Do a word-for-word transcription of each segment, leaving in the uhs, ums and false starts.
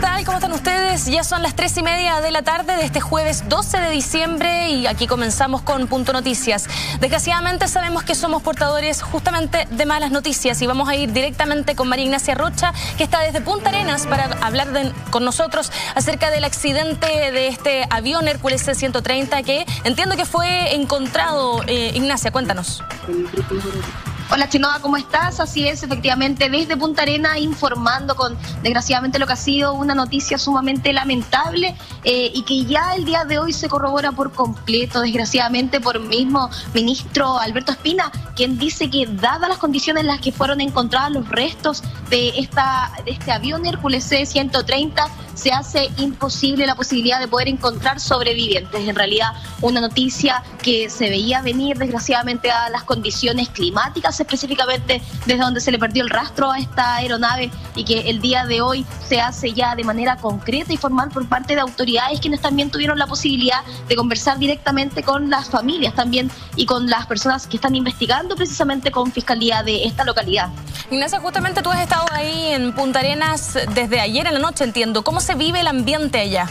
tal? ¿Cómo están ustedes? Ya son las tres y media de la tarde de este jueves doce de diciembre y aquí comenzamos con Punto Noticias. Desgraciadamente sabemos que somos portadores justamente de malas noticias y vamos a ir directamente con María Ignacia Rocha, que está desde Punta Arenas para hablar de, con nosotros acerca del accidente de este avión Hércules C ciento treinta que entiendo que fue encontrado. Eh, Ignacia, cuéntanos. Hola Chenoa, ¿cómo estás? Así es, efectivamente, desde Punta Arenas informando con, desgraciadamente, lo que ha sido una noticia sumamente lamentable eh, y que ya el día de hoy se corrobora por completo, desgraciadamente, por el mismo ministro Alberto Espina, quien dice que dadas las condiciones en las que fueron encontrados los restos de, esta, de este avión Hércules C ciento treinta, se hace imposible la posibilidad de poder encontrar sobrevivientes. En realidad, una noticia que se veía venir, desgraciadamente, a las condiciones climáticas, específicamente desde donde se le perdió el rastro a esta aeronave, y que el día de hoy se hace ya de manera concreta y formal por parte de autoridades, quienes también tuvieron la posibilidad de conversar directamente con las familias también y con las personas que están investigando precisamente con Fiscalía de esta localidad. Ignacia, justamente tú has estado ahí en Punta Arenas desde ayer en la noche, entiendo. ¿Cómo se vive el ambiente allá?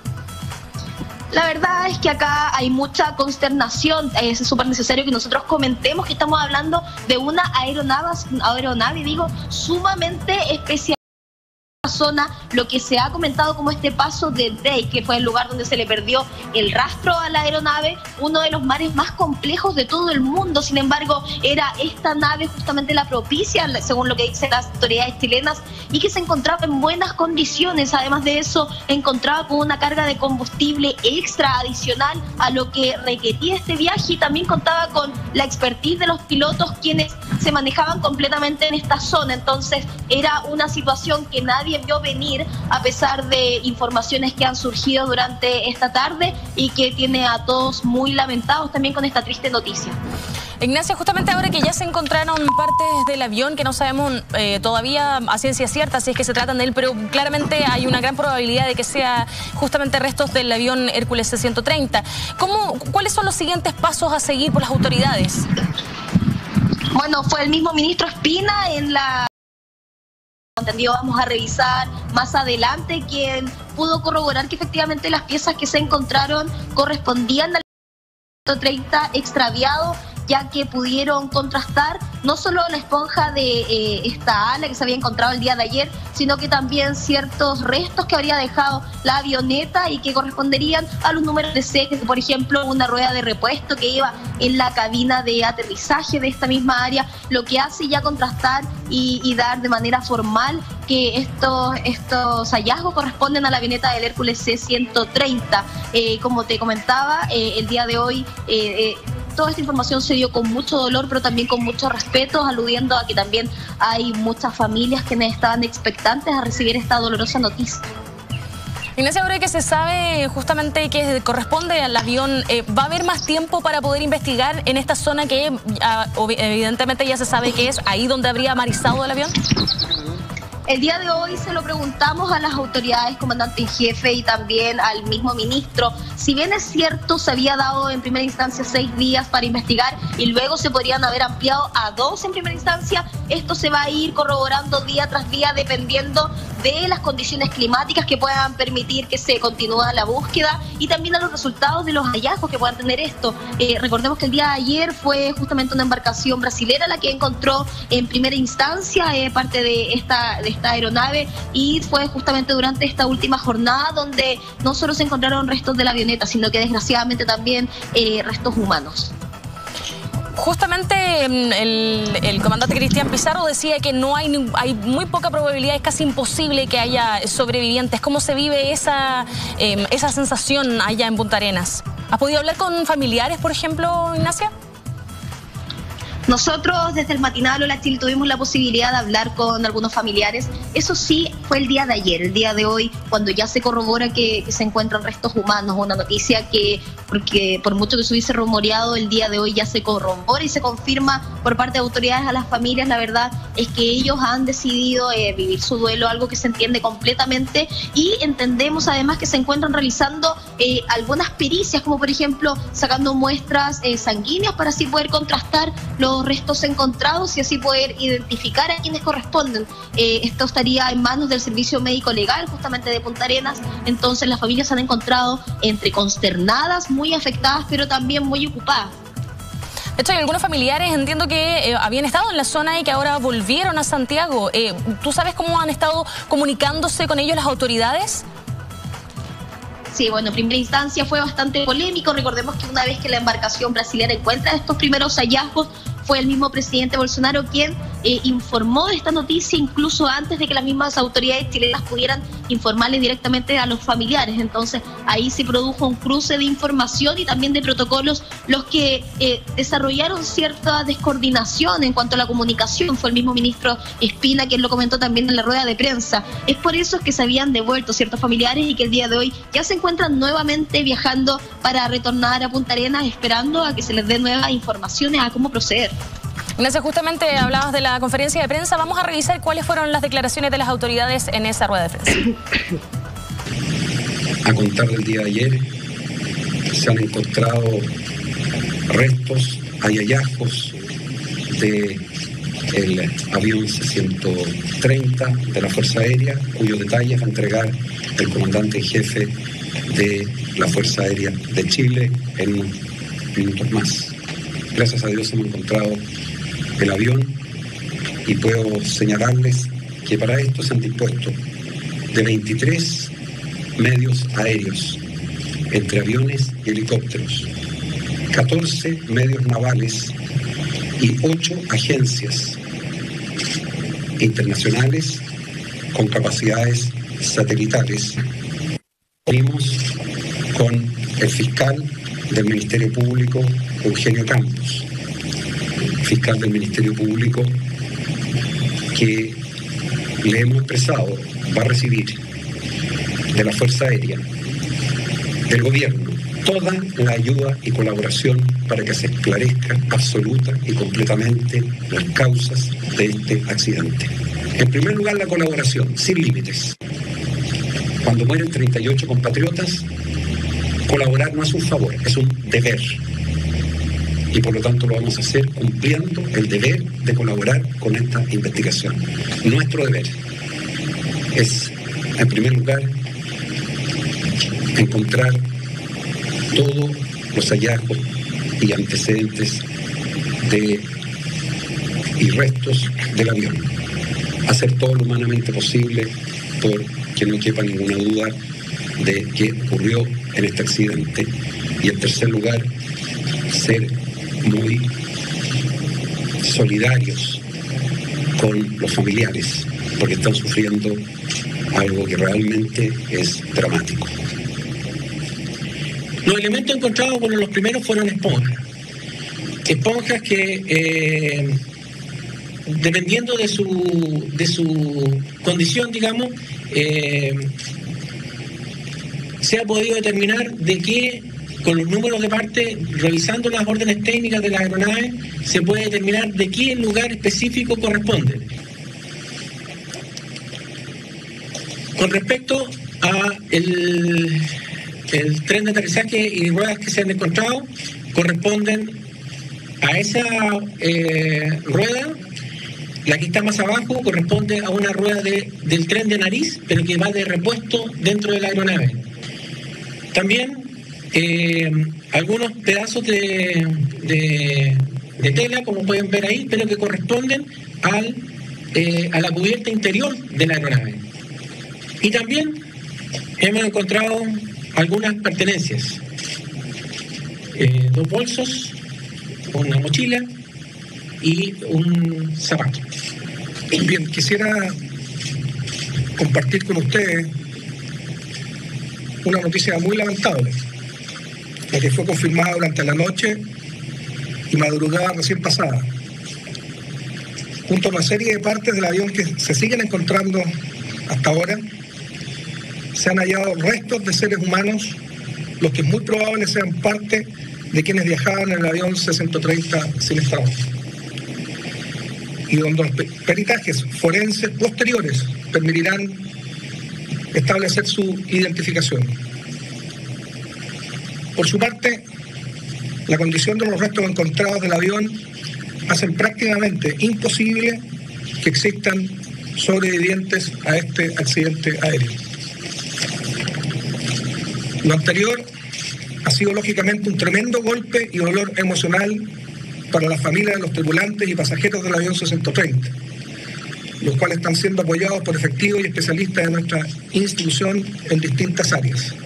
La verdad es que acá hay mucha consternación. Es súper necesario que nosotros comentemos que estamos hablando de una aeronave, aeronave digo, sumamente especial. Zona, lo que se ha comentado como este paso de Drake, que fue el lugar donde se le perdió el rastro a la aeronave, uno de los mares más complejos de todo el mundo. Sin embargo, era esta nave justamente la propicia, según lo que dicen las autoridades chilenas, y que se encontraba en buenas condiciones. Además de eso, encontraba con una carga de combustible extra adicional a lo que requería este viaje, y también contaba con la expertise de los pilotos, quienes se manejaban completamente en esta zona. Entonces, era una situación que nadie vio venir, a pesar de informaciones que han surgido durante esta tarde y que tiene a todos muy lamentados también con esta triste noticia. Ignacia, justamente ahora que ya se encontraron partes del avión que no sabemos eh, todavía a ciencia cierta si es que se tratan de él, pero claramente hay una gran probabilidad de que sea justamente restos del avión Hércules C ciento treinta. ¿Cómo, ¿Cuáles son los siguientes pasos a seguir por las autoridades? Bueno, fue el mismo ministro Espina en la... entendido, vamos a revisar más adelante, quien pudo corroborar que efectivamente las piezas que se encontraron correspondían al ciento treinta extraviado, ya que pudieron contrastar no solo la esponja de eh, esta ala que se había encontrado el día de ayer, sino que también ciertos restos que habría dejado la avioneta y que corresponderían a los números de serie, por ejemplo, una rueda de repuesto que iba en la cabina de aterrizaje de esta misma área, lo que hace ya contrastar y, y dar de manera formal que estos, estos hallazgos corresponden a la avioneta del Hércules C ciento treinta. Eh, como te comentaba, eh, el día de hoy... Eh, eh, toda esta información se dio con mucho dolor, pero también con mucho respeto, aludiendo a que también hay muchas familias que estaban expectantes a recibir esta dolorosa noticia. Ignacia, ahora que se sabe justamente que corresponde al avión, eh, ¿va a haber más tiempo para poder investigar en esta zona que uh, evidentemente ya se sabe que es ahí donde habría amarizado el avión? El día de hoy se lo preguntamos a las autoridades, comandante en jefe, y también al mismo ministro. Si bien es cierto, se había dado en primera instancia seis días para investigar y luego se podrían haber ampliado a dos en primera instancia, esto se va a ir corroborando día tras día dependiendo de las condiciones climáticas que puedan permitir que se continúe la búsqueda y también a los resultados de los hallazgos que puedan tener esto. Eh, recordemos que el día de ayer fue justamente una embarcación brasilera la que encontró en primera instancia eh, parte de esta, de esta aeronave, y fue justamente durante esta última jornada donde no solo se encontraron restos de la avioneta, sino que desgraciadamente también eh, restos humanos. Justamente el, el comandante Cristian Pizarro decía que no hay, hay muy poca probabilidad, es casi imposible que haya sobrevivientes. ¿Cómo se vive esa, eh, esa sensación allá en Punta Arenas? ¿Has podido hablar con familiares, por ejemplo, Ignacia? Nosotros desde el matinal Hola Chile tuvimos la posibilidad de hablar con algunos familiares. Eso sí, fue el día de ayer. El día de hoy, cuando ya se corrobora que, que se encuentran restos humanos, una noticia que porque por mucho que se hubiese rumoreado, el día de hoy ya se corrobora y se confirma por parte de autoridades a las familias. La verdad es que ellos han decidido eh, vivir su duelo, algo que se entiende completamente, y entendemos además que se encuentran realizando eh, algunas pericias, como por ejemplo sacando muestras eh, sanguíneas para así poder contrastar los restos encontrados y así poder identificar a quienes corresponden. Eh, esto estaría en manos del Servicio Médico Legal justamente de Punta Arenas. Entonces las familias se han encontrado entre consternadas, muy afectadas, pero también muy ocupadas. De hecho, hay algunos familiares, entiendo que eh, habían estado en la zona y que ahora volvieron a Santiago. Eh, ¿Tú sabes cómo han estado comunicándose con ellos las autoridades? Sí, bueno, en primera instancia fue bastante polémico. Recordemos que una vez que la embarcación brasilera encuentra estos primeros hallazgos, fue el mismo presidente Bolsonaro quien eh, informó de esta noticia incluso antes de que las mismas autoridades chilenas pudieran informarle directamente a los familiares. Entonces ahí se produjo un cruce de información y también de protocolos, los que eh, desarrollaron cierta descoordinación en cuanto a la comunicación. Fue el mismo ministro Espina quien lo comentó también en la rueda de prensa. Es por eso que se habían devuelto ciertos familiares y que el día de hoy ya se encuentran nuevamente viajando para retornar a Punta Arenas, esperando a que se les dé nuevas informaciones a cómo proceder. Ignacia, justamente hablabas de la conferencia de prensa. Vamos a revisar cuáles fueron las declaraciones de las autoridades en esa rueda de prensa. A contar del día de ayer, se han encontrado restos, hay hallazgos de el avión C ciento treinta de la Fuerza Aérea, cuyos detalles va a entregar el comandante en jefe de la Fuerza Aérea de Chile en unos minutos más. Gracias a Dios hemos encontrado el avión y puedo señalarles que para esto se han dispuesto de veintitrés medios aéreos, entre aviones y helicópteros, catorce medios navales y ocho agencias internacionales con capacidades satelitales. Venimos con el fiscal del Ministerio Público, Eugenio Campos, fiscal del Ministerio Público, que le hemos expresado va a recibir de la Fuerza Aérea, del gobierno, toda la ayuda y colaboración para que se esclarezca absoluta y completamente las causas de este accidente. En primer lugar, la colaboración, sin límites. Cuando mueren treinta y ocho compatriotas, colaborar no es un favor, es un deber. Y por lo tanto lo vamos a hacer cumpliendo el deber de colaborar con esta investigación. Nuestro deber es, en primer lugar, encontrar todos los hallazgos y antecedentes de, y restos del avión. Hacer todo lo humanamente posible por que no quepa ninguna duda de qué ocurrió en este accidente. Y en tercer lugar, ser muy solidarios con los familiares, porque están sufriendo algo que realmente es dramático. Los elementos encontrados, bueno, los primeros fueron esponjas. Esponjas que, eh, dependiendo de su, de su condición, digamos, eh, se ha podido determinar de que con los números de parte, revisando las órdenes técnicas de la aeronave, se puede determinar de qué lugar específico corresponde. Con respecto a el, el tren de aterrizaje y ruedas que se han encontrado, corresponden a esa eh, rueda. La que está más abajo corresponde a una rueda de, del tren de nariz, pero que va de repuesto dentro de la aeronave. También eh, algunos pedazos de, de, de tela, como pueden ver ahí, pero que corresponden al, eh, a la cubierta interior de la aeronave. Y también hemos encontrado algunas pertenencias, eh, dos bolsos, una mochila y un zapato. Bien, quisiera compartir con ustedes una noticia muy lamentable, la que fue confirmada durante la noche y madrugada recién pasada. Junto a una serie de partes del avión que se siguen encontrando hasta ahora, se han hallado restos de seres humanos los que es muy probable sean parte de quienes viajaban en el avión C ciento treinta siniestrado, y donde los peritajes forenses posteriores permitirán establecer su identificación. Por su parte, la condición de los restos encontrados del avión hacen prácticamente imposible que existan sobrevivientes a este accidente aéreo. Lo anterior ha sido lógicamente un tremendo golpe y dolor emocional para la familia de los tripulantes y pasajeros del avión C ciento treinta, los cuales están siendo apoyados por efectivos y especialistas de nuestra institución en distintas áreas.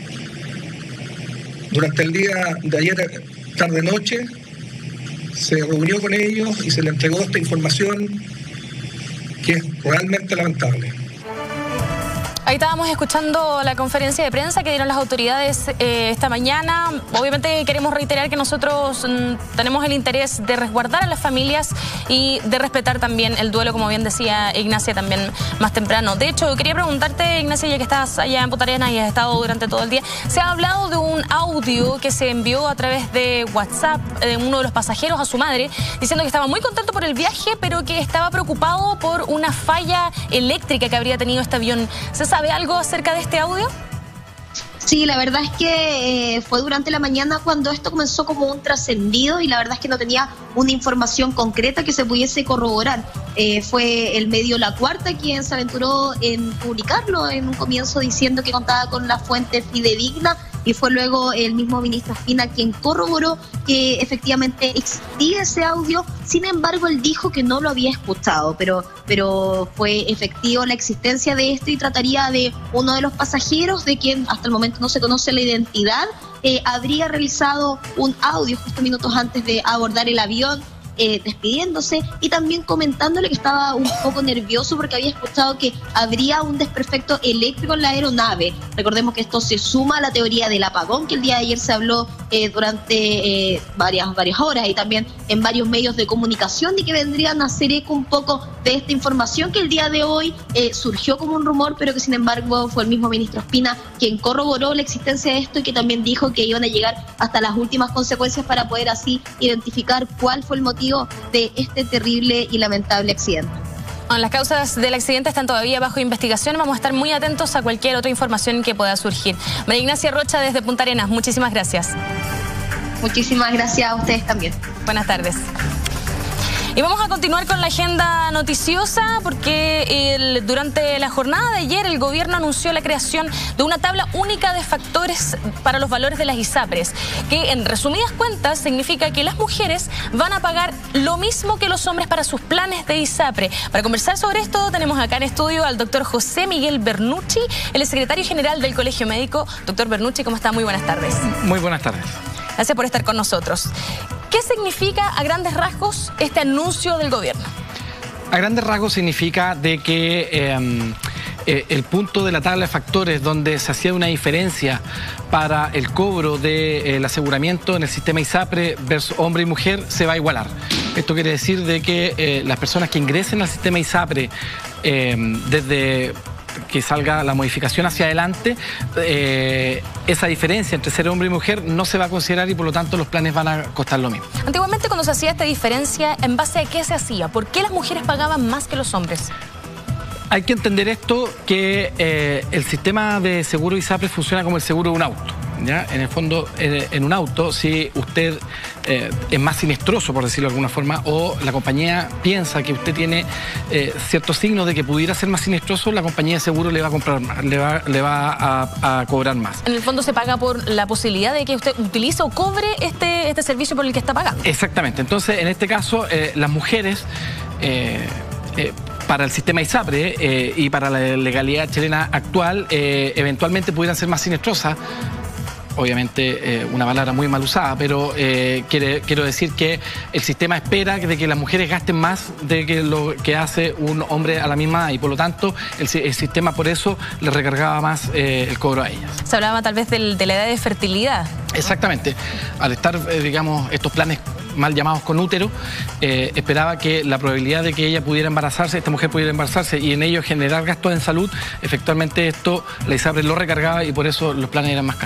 Durante el día de ayer, tarde-noche, se reunió con ellos y se les entregó esta información que es realmente lamentable. Ahí estábamos escuchando la conferencia de prensa que dieron las autoridades eh, esta mañana. Obviamente queremos reiterar que nosotros mm, tenemos el interés de resguardar a las familias y de respetar también el duelo, como bien decía Ignacia también más temprano. De hecho, quería preguntarte, Ignacia, ya que estás allá en Punta Arenas y has estado durante todo el día, se ha hablado de un audio que se envió a través de WhatsApp de uno de los pasajeros a su madre, diciendo que estaba muy contento por el viaje, pero que estaba preocupado por una falla eléctrica que habría tenido este avión. ¿Se sabe ¿Sabe algo acerca de este audio? Sí, la verdad es que eh, fue durante la mañana cuando esto comenzó como un trascendido y la verdad es que no tenía una información concreta que se pudiese corroborar. Eh, fue el medio La Cuarta quien se aventuró en publicarlo en un comienzo diciendo que contaba con la fuente fidedigna, y fue luego el mismo ministro Espina quien corroboró que efectivamente existía ese audio. Sin embargo, él dijo que no lo había escuchado, pero, pero fue efectivo la existencia de esto y trataría de uno de los pasajeros, de quien hasta el momento no se conoce la identidad, eh, habría realizado un audio justo minutos antes de abordar el avión, Eh, despidiéndose y también comentándole que estaba un poco nervioso porque había escuchado que habría un desperfecto eléctrico en la aeronave. Recordemos que esto se suma a la teoría del apagón que el día de ayer se habló eh, durante eh, varias, varias horas y también en varios medios de comunicación, y que vendrían a hacer eco un poco de esta información que el día de hoy eh, surgió como un rumor, pero que sin embargo fue el mismo ministro Espina quien corroboró la existencia de esto y que también dijo que iban a llegar hasta las últimas consecuencias para poder así identificar cuál fue el motivo de este terrible y lamentable accidente. Bueno, las causas del accidente están todavía bajo investigación. Vamos a estar muy atentos a cualquier otra información que pueda surgir. María Ignacia Rocha desde Punta Arenas, muchísimas gracias. Muchísimas gracias a ustedes también. Buenas tardes. Y vamos a continuar con la agenda noticiosa porque el, durante la jornada de ayer el gobierno anunció la creación de una tabla única de factores para los valores de las ISAPRES, que en resumidas cuentas significa que las mujeres van a pagar lo mismo que los hombres para sus planes de ISAPRE. Para conversar sobre esto tenemos acá en estudio al doctor José Miguel Bernucci, el secretario general del Colegio Médico. Doctor Bernucci, ¿cómo está? Muy buenas tardes. Muy buenas tardes. Gracias por estar con nosotros. ¿Qué significa a grandes rasgos este anuncio del gobierno? A grandes rasgos significa de que eh, eh, el punto de la tabla de factores donde se hacía una diferencia para el cobro del aseguramiento en el sistema ISAPRE versus hombre y mujer se va a igualar. Esto quiere decir de que eh, las personas que ingresen al sistema ISAPRE eh, desde que salga la modificación hacia adelante, eh, esa diferencia entre ser hombre y mujer no se va a considerar y por lo tanto los planes van a costar lo mismo. Antiguamente, cuando se hacía esta diferencia, ¿en base a qué se hacía? ¿Por qué las mujeres pagaban más que los hombres? Hay que entender esto, que eh, el sistema de seguro ISAPRE funciona como el seguro de un auto, ¿ya? En el fondo, eh, en un auto, si usted eh, es más siniestoso, por decirlo de alguna forma, o la compañía piensa que usted tiene eh, ciertos signos de que pudiera ser más siniestoso, la compañía de seguro le va a comprar más, le va, le va a, a cobrar más. En el fondo se paga por la posibilidad de que usted utilice o cobre este, este servicio por el que está pagando. Exactamente. Entonces, en este caso, eh, las mujeres... Eh, eh, para el sistema ISAPRE eh, y para la legalidad chilena actual, eh, eventualmente pudieran ser más siniestrosas. Obviamente eh, una palabra muy mal usada, pero eh, quiere, quiero decir que el sistema espera de que las mujeres gasten más de que lo que hace un hombre a la misma edad, y por lo tanto el, el sistema por eso le recargaba más eh, el cobro a ellas. Se hablaba tal vez del, de la edad de fertilidad. Exactamente. Al estar, eh, digamos, estos planes mal llamados con útero, eh, esperaba que la probabilidad de que ella pudiera embarazarse, esta mujer pudiera embarazarse y en ello generar gastos en salud, efectivamente esto la ISAPRE lo recargaba y por eso los planes eran más caros.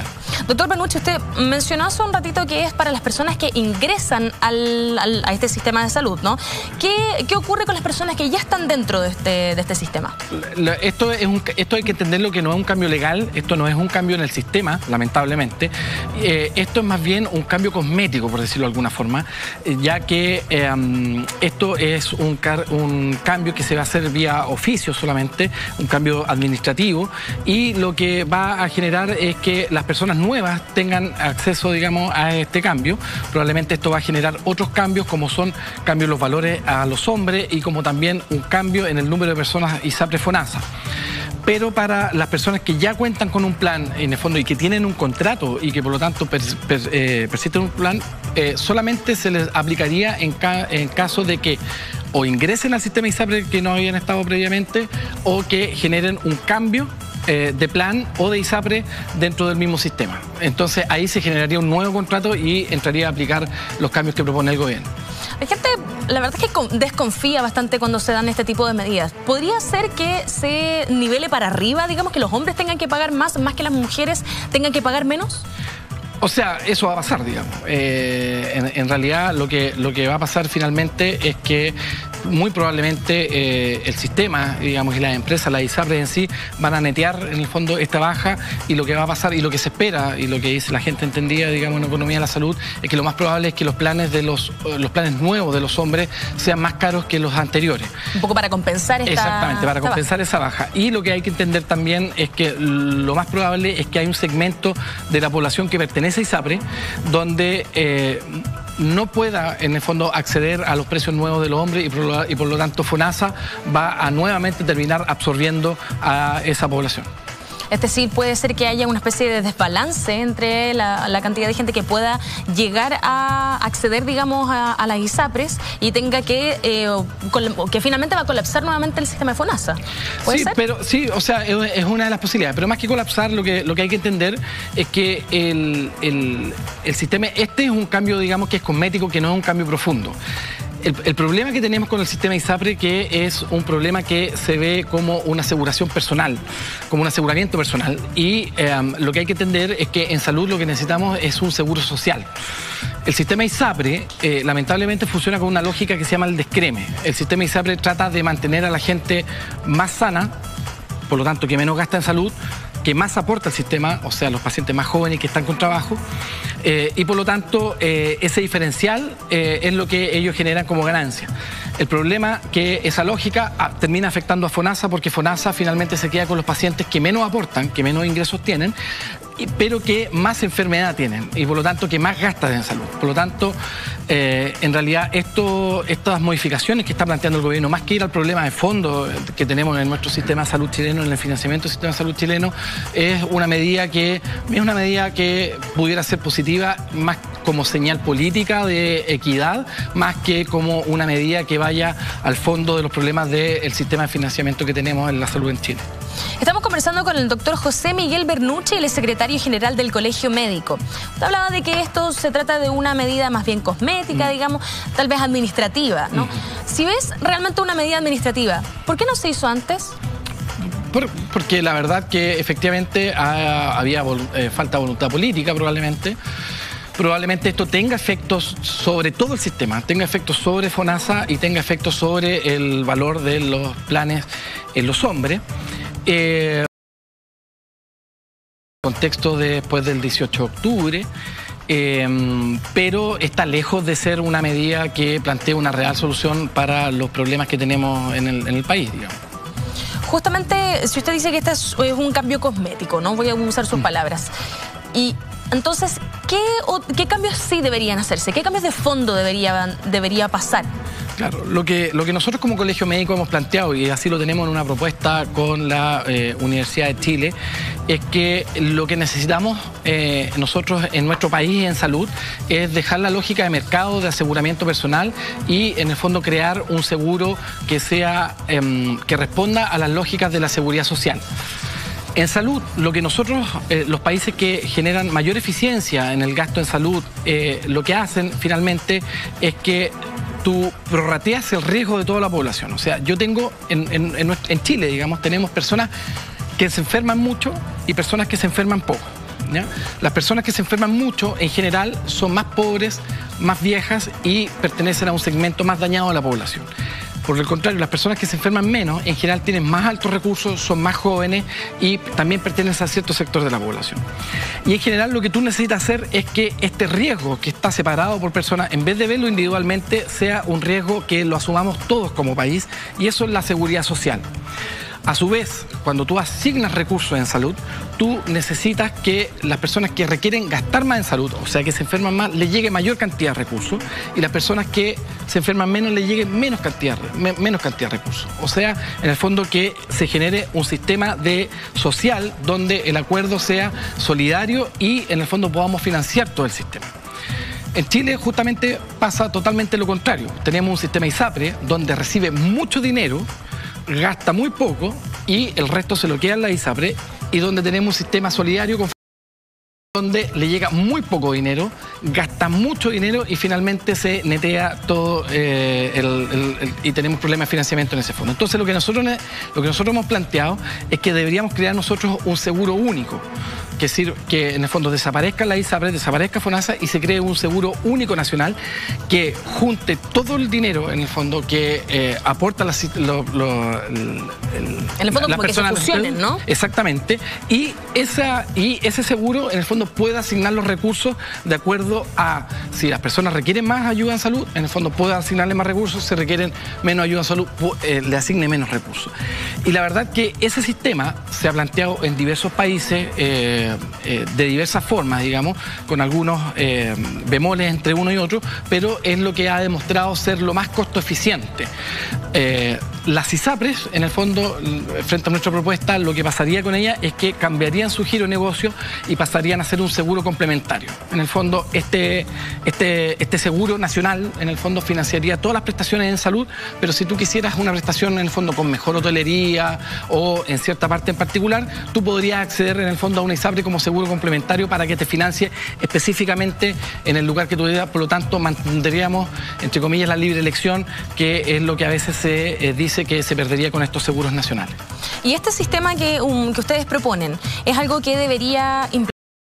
Doctor Bernucci, usted mencionó hace un ratito que es para las personas que ingresan al, al, a este sistema de salud, ¿no? ¿Qué, ¿Qué ocurre con las personas que ya están dentro de este, de este sistema? Esto, es un, esto hay que entenderlo que no es un cambio legal, esto no es un cambio en el sistema, lamentablemente. Eh, esto es más bien un cambio cosmético, por decirlo de alguna forma, eh, ya que eh, esto es un, car un cambio que se va a hacer vía oficio solamente, un cambio administrativo, y lo que va a generar es que las personas nuevas tengan acceso, digamos, a este cambio. Probablemente esto va a generar otros cambios, como son cambios en los valores a los hombres y como también un cambio en el número de personas ISAPRE-FONASA. Pero para las personas que ya cuentan con un plan, en el fondo, y que tienen un contrato y que por lo tanto per, per, eh, persisten un plan, eh, solamente se les aplicaría en, ca en caso de que o ingresen al sistema ISAPRE que no habían estado previamente o que generen un cambio eh, de plan o de ISAPRE dentro del mismo sistema. Entonces ahí se generaría un nuevo contrato y entraría a aplicar los cambios que propone el gobierno. Hay gente, la verdad es que desconfía bastante cuando se dan este tipo de medidas. ¿Podría ser que se nivele para arriba, digamos, que los hombres tengan que pagar más, más que las mujeres tengan que pagar menos? O sea, eso va a pasar, digamos. Eh, en, en realidad lo que, lo que va a pasar finalmente es que muy probablemente eh, el sistema, digamos, y las empresas, las ISAPRES en sí, van a netear en el fondo esta baja, y lo que va a pasar y lo que se espera y lo que dice la gente entendida, digamos, en economía de la salud, es que lo más probable es que los planes de los, los planes nuevos de los hombres sean más caros que los anteriores. Un poco para compensar esta Exactamente, para esta compensar baja. esa baja. Y lo que hay que entender también es que lo más probable es que hay un segmento de la población que pertenece a ISAPRE donde eh, no pueda, en el fondo, acceder a los precios nuevos de los hombres y por lo, y por lo tanto FONASA va a nuevamente terminar absorbiendo a esa población. Es decir, puede ser que haya una especie de desbalance entre la, la cantidad de gente que pueda llegar a acceder, digamos, a, a las ISAPRES y tenga que, eh, que finalmente va a colapsar nuevamente el sistema de FONASA. ¿Puede sí, ser? pero sí, o sea, es una de las posibilidades. Pero más que colapsar, lo que, lo que hay que entender es que el, el, el sistema, este es un cambio, digamos, que es cosmético, que no es un cambio profundo. El, el problema que tenemos con el sistema ISAPRE, que es un problema que se ve como una aseguración personal, como un aseguramiento personal. Y eh, lo que hay que entender es que en salud lo que necesitamos es un seguro social. El sistema ISAPRE eh, lamentablemente funciona con una lógica que se llama el descreme. El sistema ISAPRE trata de mantener a la gente más sana, por lo tanto que menos gasta en salud, que más aporta al sistema, o sea, los pacientes más jóvenes que están con trabajo, eh, y por lo tanto eh, ese diferencial eh, es lo que ellos generan como ganancia. El problema es que esa lógica ah, termina afectando a FONASA, porque FONASA finalmente se queda con los pacientes que menos aportan, que menos ingresos tienen, pero que más enfermedad tienen y por lo tanto que más gastan en salud. Por lo tanto, eh, en realidad esto, estas modificaciones que está planteando el gobierno, más que ir al problema de fondo que tenemos en nuestro sistema de salud chileno, en el financiamiento del sistema de salud chileno, es una medida que, es una medida que pudiera ser positiva más como señal política de equidad, más que como una medida que vaya al fondo de los problemas del sistema de financiamiento que tenemos en la salud en Chile. Estamos conversando con el doctor José Miguel Bernucci, el secretario general del Colegio Médico. Usted hablaba de que esto se trata de una medida más bien cosmética, mm. digamos, tal vez administrativa, ¿no? Mm. Si ves realmente una medida administrativa, ¿por qué no se hizo antes? Por, porque la verdad que efectivamente ha, había eh, falta de voluntad política probablemente. Probablemente esto tenga efectos sobre todo el sistema, tenga efectos sobre FONASA y tenga efectos sobre el valor de los planes en los hombres. Eh, contexto de, después del dieciocho de octubre, eh, pero está lejos de ser una medida que plantee una real solución para los problemas que tenemos en el, en el país, digamos. Justamente, si usted dice que este es, es un cambio cosmético, ¿no? Voy a usar sus mm. palabras. Y entonces, ¿qué, o, ¿qué cambios sí deberían hacerse? ¿Qué cambios de fondo debería, debería pasar? Claro, lo que, lo que nosotros como Colegio Médico hemos planteado, y así lo tenemos en una propuesta con la eh, Universidad de Chile, es que lo que necesitamos eh, nosotros en nuestro país en salud es dejar la lógica de mercado de aseguramiento personal y en el fondo crear un seguro que sea eh, que responda a las lógicas de la seguridad social. En salud, lo que nosotros, eh, los países que generan mayor eficiencia en el gasto en salud, eh, lo que hacen finalmente es que tú prorrateas el riesgo de toda la población. O sea, yo tengo, en, en, en, en Chile, digamos, tenemos personas que se enferman mucho y personas que se enferman poco. ¿ya? Las personas que se enferman mucho, en general, son más pobres, más viejas y pertenecen a un segmento más dañado de la población. Por el contrario, las personas que se enferman menos, en general tienen más altos recursos, son más jóvenes y también pertenecen a cierto sector de la población. Y en general lo que tú necesitas hacer es que este riesgo que está separado por personas, en vez de verlo individualmente, sea un riesgo que lo asumamos todos como país, y eso es la seguridad social. A su vez, cuando tú asignas recursos en salud, tú necesitas que las personas que requieren gastar más en salud, o sea, que se enferman más, les llegue mayor cantidad de recursos, y las personas que se enferman menos, les llegue menos cantidad, menos cantidad de recursos. O sea, en el fondo que se genere un sistema de social donde el acuerdo sea solidario y en el fondo podamos financiar todo el sistema. En Chile justamente pasa totalmente lo contrario. Tenemos un sistema ISAPRE donde recibe mucho dinero, gasta muy poco y el resto se lo queda en la ISAPRE, y donde tenemos un sistema solidario con donde le llega muy poco dinero, gasta mucho dinero y finalmente se netea todo eh, el, el, el, y tenemos problemas de financiamiento en ese fondo. Entonces lo que, nosotros, lo que nosotros hemos planteado es que deberíamos crear nosotros un seguro único, que, sirve, que en el fondo desaparezca la ISAPRE, desaparezca FONASA y se cree un seguro único nacional que junte todo el dinero en el fondo que eh, aporta la, lo, lo, el, el, en el fondo la como persona, que se fusionen, ¿no? Exactamente. Y, esa, y ese seguro en el fondo puede asignar los recursos de acuerdo a si las personas requieren más ayuda en salud, en el fondo puede asignarle más recursos, si requieren menos ayuda en salud, eh, le asigne menos recursos. Y la verdad que ese sistema se ha planteado en diversos países eh, eh, de diversas formas, digamos, con algunos eh, bemoles entre uno y otro, pero es lo que ha demostrado ser lo más costo eficiente. Eh, las ISAPRES, en el fondo, frente a nuestra propuesta, lo que pasaría con ella es que cambiarían su giro de negocio y pasarían a ser un seguro complementario. En el fondo, este, este, este seguro nacional, en el fondo, financiaría todas las prestaciones en salud, pero si tú quisieras una prestación, en el fondo, con mejor hotelería o en cierta parte en particular, tú podrías acceder, en el fondo, a una ISAPRE como seguro complementario para que te financie específicamente en el lugar que tú vivas. Por lo tanto, mantendríamos, entre comillas, la libre elección, que es lo que a veces se eh, dice que se perdería con estos seguros nacionales. Y este sistema que, um, que ustedes proponen, ¿es algo que debería implementar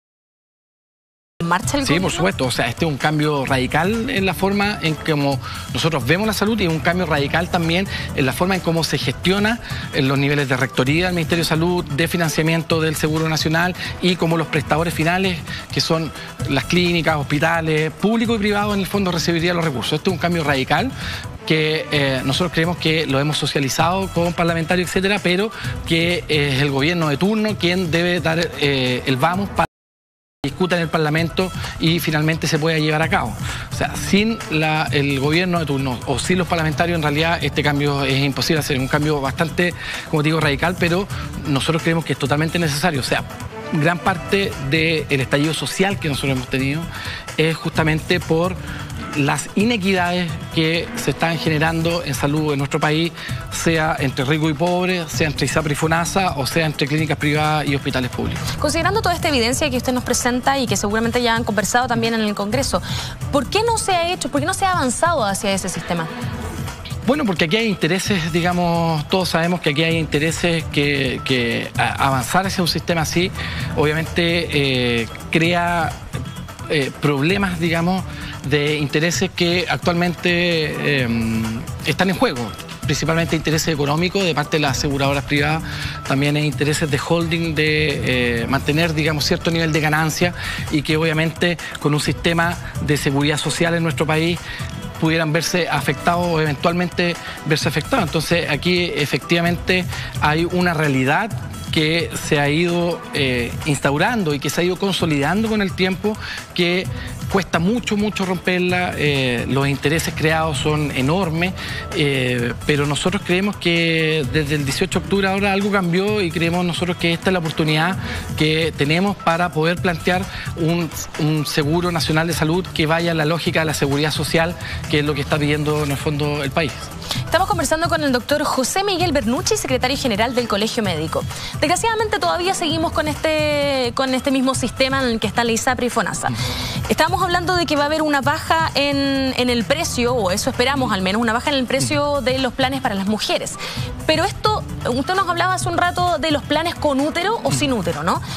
en marcha el Sí, gobierno? por supuesto. O sea, este es un cambio radical en la forma en cómo nosotros vemos la salud y un cambio radical también en la forma en cómo se gestiona en los niveles de rectoría del Ministerio de Salud, de financiamiento del Seguro Nacional y como los prestadores finales, que son las clínicas, hospitales, público y privado, en el fondo recibirían los recursos. Este es un cambio radical que eh, nosotros creemos que lo hemos socializado con parlamentarios, etcétera, pero que eh, es el gobierno de turno quien debe dar eh, el vamos para que discuta en el Parlamento y finalmente se pueda llevar a cabo. O sea, sin la, el gobierno de turno o sin los parlamentarios, en realidad este cambio es imposible hacer. Un cambio bastante, como digo, radical, pero nosotros creemos que es totalmente necesario. O sea, gran parte del estallido social que nosotros hemos tenido es justamente por las inequidades que se están generando en salud en nuestro país, sea entre rico y pobre, sea entre ISAPRE y FONASA, o sea entre clínicas privadas y hospitales públicos. Considerando toda esta evidencia que usted nos presenta y que seguramente ya han conversado también en el Congreso, ¿por qué no se ha hecho, por qué no se ha avanzado hacia ese sistema? Bueno, porque aquí hay intereses, digamos, todos sabemos que aquí hay intereses que, que avanzar hacia un sistema así, obviamente eh, crea eh, problemas, digamos, de intereses que actualmente eh, están en juego, principalmente intereses económicos de parte de las aseguradoras privadas, también hay intereses de holding, de eh, mantener, digamos, cierto nivel de ganancia y que obviamente con un sistema de seguridad social en nuestro país pudieran verse afectados o eventualmente verse afectados. Entonces aquí efectivamente hay una realidad que se ha ido eh, instaurando y que se ha ido consolidando con el tiempo, que cuesta mucho, mucho romperla, eh, los intereses creados son enormes, eh, pero nosotros creemos que desde el dieciocho de octubre ahora algo cambió y creemos nosotros que esta es la oportunidad que tenemos para poder plantear un, un seguro nacional de salud que vaya a la lógica de la seguridad social, que es lo que está pidiendo en el fondo el país. Estamos conversando con el doctor José Miguel Bernucci, secretario general del Colegio Médico. Desgraciadamente todavía seguimos con este, con este mismo sistema en el que está la ISAPRE y FONASA. Estábamos hablando de que va a haber una baja en, en el precio, o eso esperamos al menos, una baja en el precio de los planes para las mujeres. Pero esto, usted nos hablaba hace un rato de los planes con útero o sin útero, ¿no?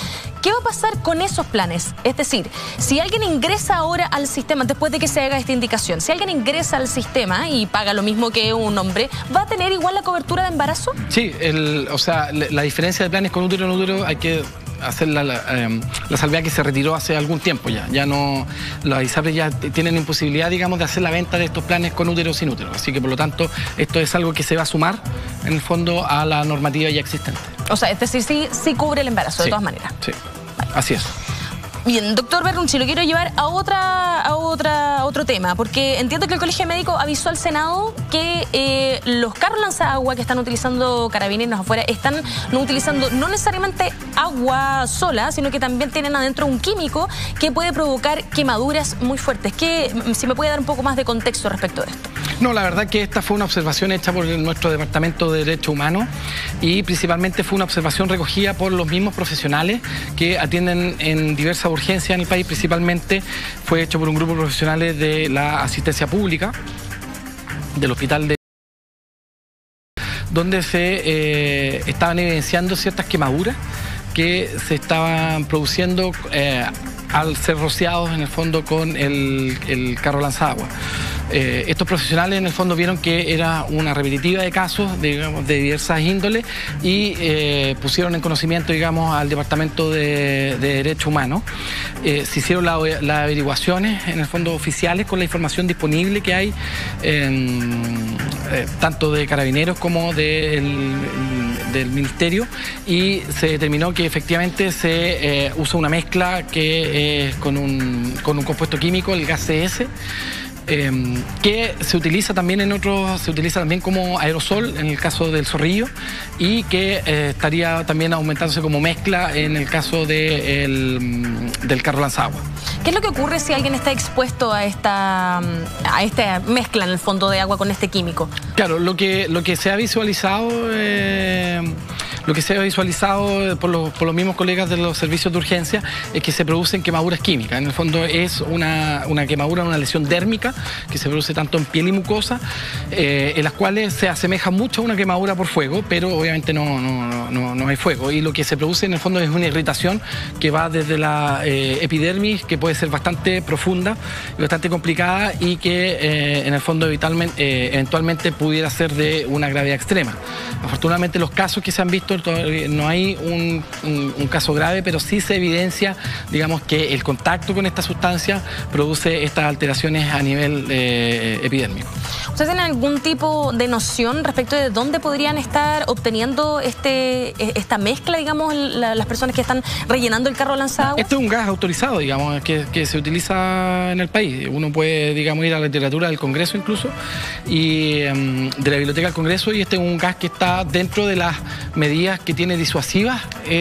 ¿Qué va a pasar con esos planes? Es decir, si alguien ingresa ahora al sistema, después de que se haga esta indicación, si alguien ingresa al sistema y paga lo mismo que un hombre, ¿va a tener igual la cobertura de embarazo? Sí, el, o sea, la diferencia de planes con útero en útero hay que hacer la, la, eh, la salvedad que se retiró hace algún tiempo ya. Ya no, las ISAPRES ya tienen imposibilidad, digamos, de hacer la venta de estos planes con útero o sin útero. Así que, por lo tanto, esto es algo que se va a sumar, en el fondo, a la normativa ya existente. O sea, es decir, sí, sí cubre el embarazo, sí, de todas maneras. Sí, vale. Así es. Bien, doctor Bernucci, lo quiero llevar a otra, a otra, a otro tema, porque entiendo que el Colegio Médico avisó al Senado que eh, los carros lanzagua que están utilizando carabineros afuera están no utilizando no necesariamente agua sola, sino que también tienen adentro un químico que puede provocar quemaduras muy fuertes. ¿Qué, si me puede dar un poco más de contexto respecto de esto? No, la verdad que esta fue una observación hecha por nuestro Departamento de Derechos Humanos y principalmente fue una observación recogida por los mismos profesionales que atienden en diversas urgencias en el país. Principalmente fue hecho por un grupo de profesionales de la asistencia pública, del hospital de... donde se eh, estaban evidenciando ciertas quemaduras que se estaban produciendo eh, al ser rociados en el fondo con el, el carro lanzagua. Eh, estos profesionales en el fondo vieron que era una repetitiva de casos, digamos, de diversas índoles y eh, pusieron en conocimiento, digamos, al Departamento de, de Derechos Humanos. Eh, se hicieron la, las averiguaciones, en el fondo, oficiales con la información disponible que hay, eh, eh, tanto de Carabineros como de el, del Ministerio, y se determinó que efectivamente se eh, usa una mezcla que es con un, con un compuesto químico, el gas C S, Eh, que se utiliza también en otros, se utiliza también como aerosol en el caso del zorrillo y que eh, estaría también aumentándose como mezcla en el caso de el, del carro lanzagua. ¿Qué es lo que ocurre si alguien está expuesto a esta, a esta mezcla en el fondo de agua con este químico? Claro, lo que, lo que se ha visualizado... Eh, Lo que se ha visualizado por los, por los mismos colegas de los servicios de urgencia es que se producen quemaduras químicas. En el fondo es una, una quemadura, una lesión dérmica que se produce tanto en piel y mucosa, eh, en las cuales se asemeja mucho a una quemadura por fuego, pero obviamente no, no, no, no hay fuego. Y lo que se produce en el fondo es una irritación que va desde la eh, epidermis, que puede ser bastante profunda y bastante complicada y que eh, en el fondo eventualmente, eh, eventualmente pudiera ser de una gravedad extrema. Afortunadamente los casos que se han visto no hay un, un, un caso grave, pero sí se evidencia, digamos, que el contacto con esta sustancia produce estas alteraciones a nivel eh, epidérmico. ¿Ustedes tienen algún tipo de noción respecto de dónde podrían estar obteniendo este, esta mezcla, digamos, la, las personas que están rellenando el carro lanzagua? Este es un gas autorizado, digamos, que, que se utiliza en el país. Uno puede, digamos, ir a la literatura del Congreso incluso, y um, de la Biblioteca del Congreso, y este es un gas que está dentro de las medidas que tiene disuasivas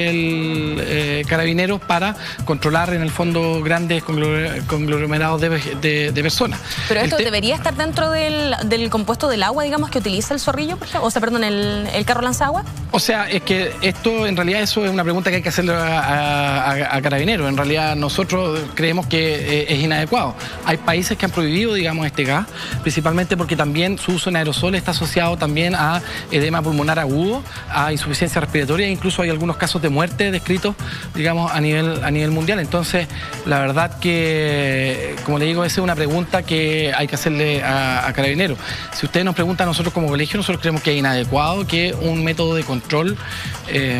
el eh, Carabineros para controlar en el fondo grandes conglomerados de, de, de personas. Pero esto te... debería estar dentro del, del compuesto del agua, digamos, que utiliza el zorrillo, por ejemplo? O sea, perdón, el, el carro lanzagua. O sea, es que esto, en realidad, eso es una pregunta que hay que hacerle a, a, a Carabineros. En realidad, nosotros creemos que eh, es inadecuado. Hay países que han prohibido, digamos, este gas, principalmente porque también su uso en aerosol está asociado también a edema pulmonar agudo, a insuficiencia respiratoria, e incluso hay algunos casos de muerte descritos, digamos, a nivel, a nivel mundial. Entonces, la verdad que, como le digo, esa es una pregunta que hay que hacerle a, a Carabineros. Si ustedes nos preguntan a nosotros como colegio, nosotros creemos que es inadecuado que un método de control eh,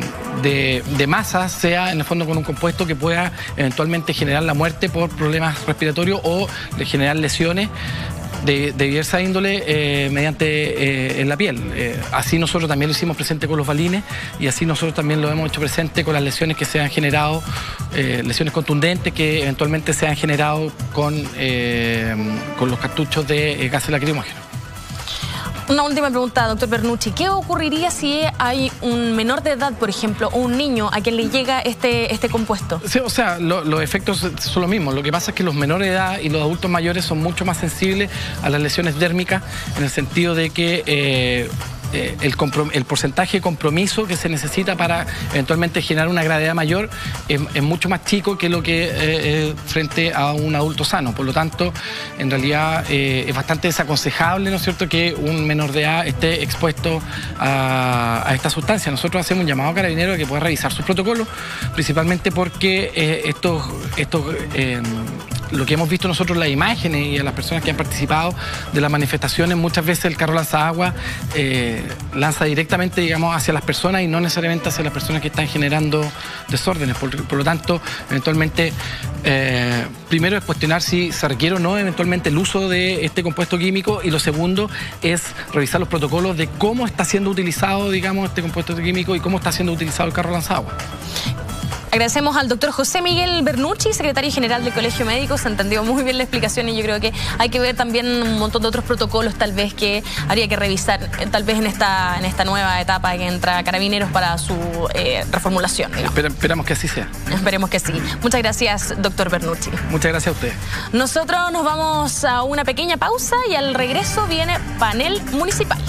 de, de masas sea, en el fondo, con un compuesto que pueda eventualmente generar la muerte por problemas respiratorios o de generar lesiones de, de diversa índole eh, mediante eh, en la piel. Eh, así nosotros también lo hicimos presente con los balines y así nosotros también lo hemos hecho presente con las lesiones que se han generado, eh, lesiones contundentes que eventualmente se han generado con, eh, con los cartuchos de eh, gases lacrimógenos. Una última pregunta, doctor Bernucci. ¿Qué ocurriría si hay un menor de edad, por ejemplo, o un niño a quien le llega este, este compuesto? Sí, o sea, lo, los efectos son los mismos. Lo que pasa es que los menores de edad y los adultos mayores son mucho más sensibles a las lesiones dérmicas, en el sentido de que eh, eh, el, el porcentaje de compromiso que se necesita para eventualmente generar una gravedad mayor es, es mucho más chico que lo que eh, eh, frente a un adulto sano. Por lo tanto, en realidad eh, es bastante desaconsejable, ¿no es cierto?, que un menor de edad esté expuesto a, a esta sustancia. Nosotros hacemos un llamado a Carabineros a que pueda revisar sus protocolos, principalmente porque eh, estos, estos eh, lo que hemos visto nosotros en las imágenes y a las personas que han participado de las manifestaciones, muchas veces el carro lanza agua eh, lanza directamente, digamos, hacia las personas y no necesariamente hacia las personas que están generando desórdenes. Por, por lo tanto, eventualmente, eh, primero es cuestionar si se requiere o no eventualmente el uso de este compuesto químico, y lo segundo es revisar los protocolos de cómo está siendo utilizado, digamos, este compuesto químico y cómo está siendo utilizado el carro lanza agua. Agradecemos al doctor José Miguel Bernucci, secretario general del Colegio Médico. Se entendió muy bien la explicación y yo creo que hay que ver también un montón de otros protocolos tal vez que habría que revisar, tal vez en esta, en esta nueva etapa que entra Carabineros para su eh, reformulación. Esper, esperamos que así sea. Esperemos que sí. Muchas gracias, doctor Bernucci. Muchas gracias a usted. Nosotros nos vamos a una pequeña pausa y al regreso viene panel municipal.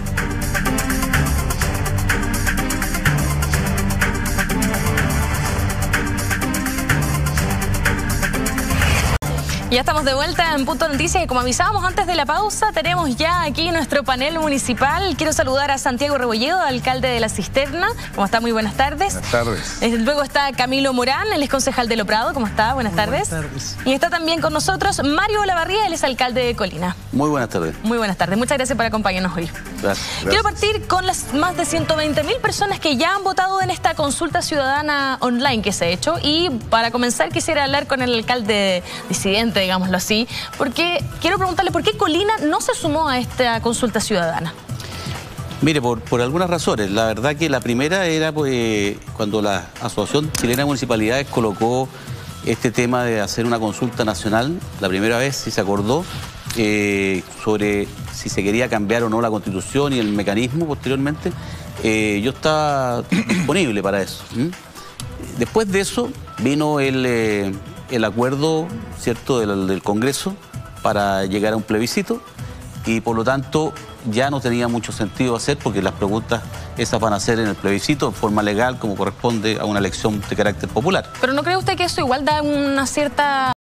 Ya estamos de vuelta en Punto Noticias y como avisábamos antes de la pausa, tenemos ya aquí nuestro panel municipal. Quiero saludar a Santiago Rebolledo, alcalde de La Cisterna. ¿Cómo está? Muy buenas tardes. Buenas tardes. Luego está Camilo Morán, él es concejal de Loprado. ¿Cómo está? Buenas Muy tardes. Buenas tardes. Y está también con nosotros Mario Olavarría, él es alcalde de Colina. Muy buenas tardes. Muy buenas tardes. Muchas gracias por acompañarnos hoy. Gracias. gracias. Quiero partir con las más de ciento veinte mil personas que ya han votado en esta consulta ciudadana online que se ha hecho. Y para comenzar quisiera hablar con el alcalde disidente, digámoslo así, porque quiero preguntarle por qué Colina no se sumó a esta consulta ciudadana. Mire, por, por algunas razones. La verdad que la primera era pues, cuando la Asociación Chilena de Municipalidades colocó este tema de hacer una consulta nacional, la primera vez si se acordó eh, sobre si se quería cambiar o no la Constitución y el mecanismo posteriormente, eh, yo estaba disponible para eso. ¿Mm? Después de eso vino el... Eh, el acuerdo, ¿cierto?, del, del Congreso para llegar a un plebiscito y por lo tanto ya no tenía mucho sentido hacer porque las preguntas esas van a ser en el plebiscito en forma legal como corresponde a una elección de carácter popular. ¿Pero no cree usted que eso igual da una cierta...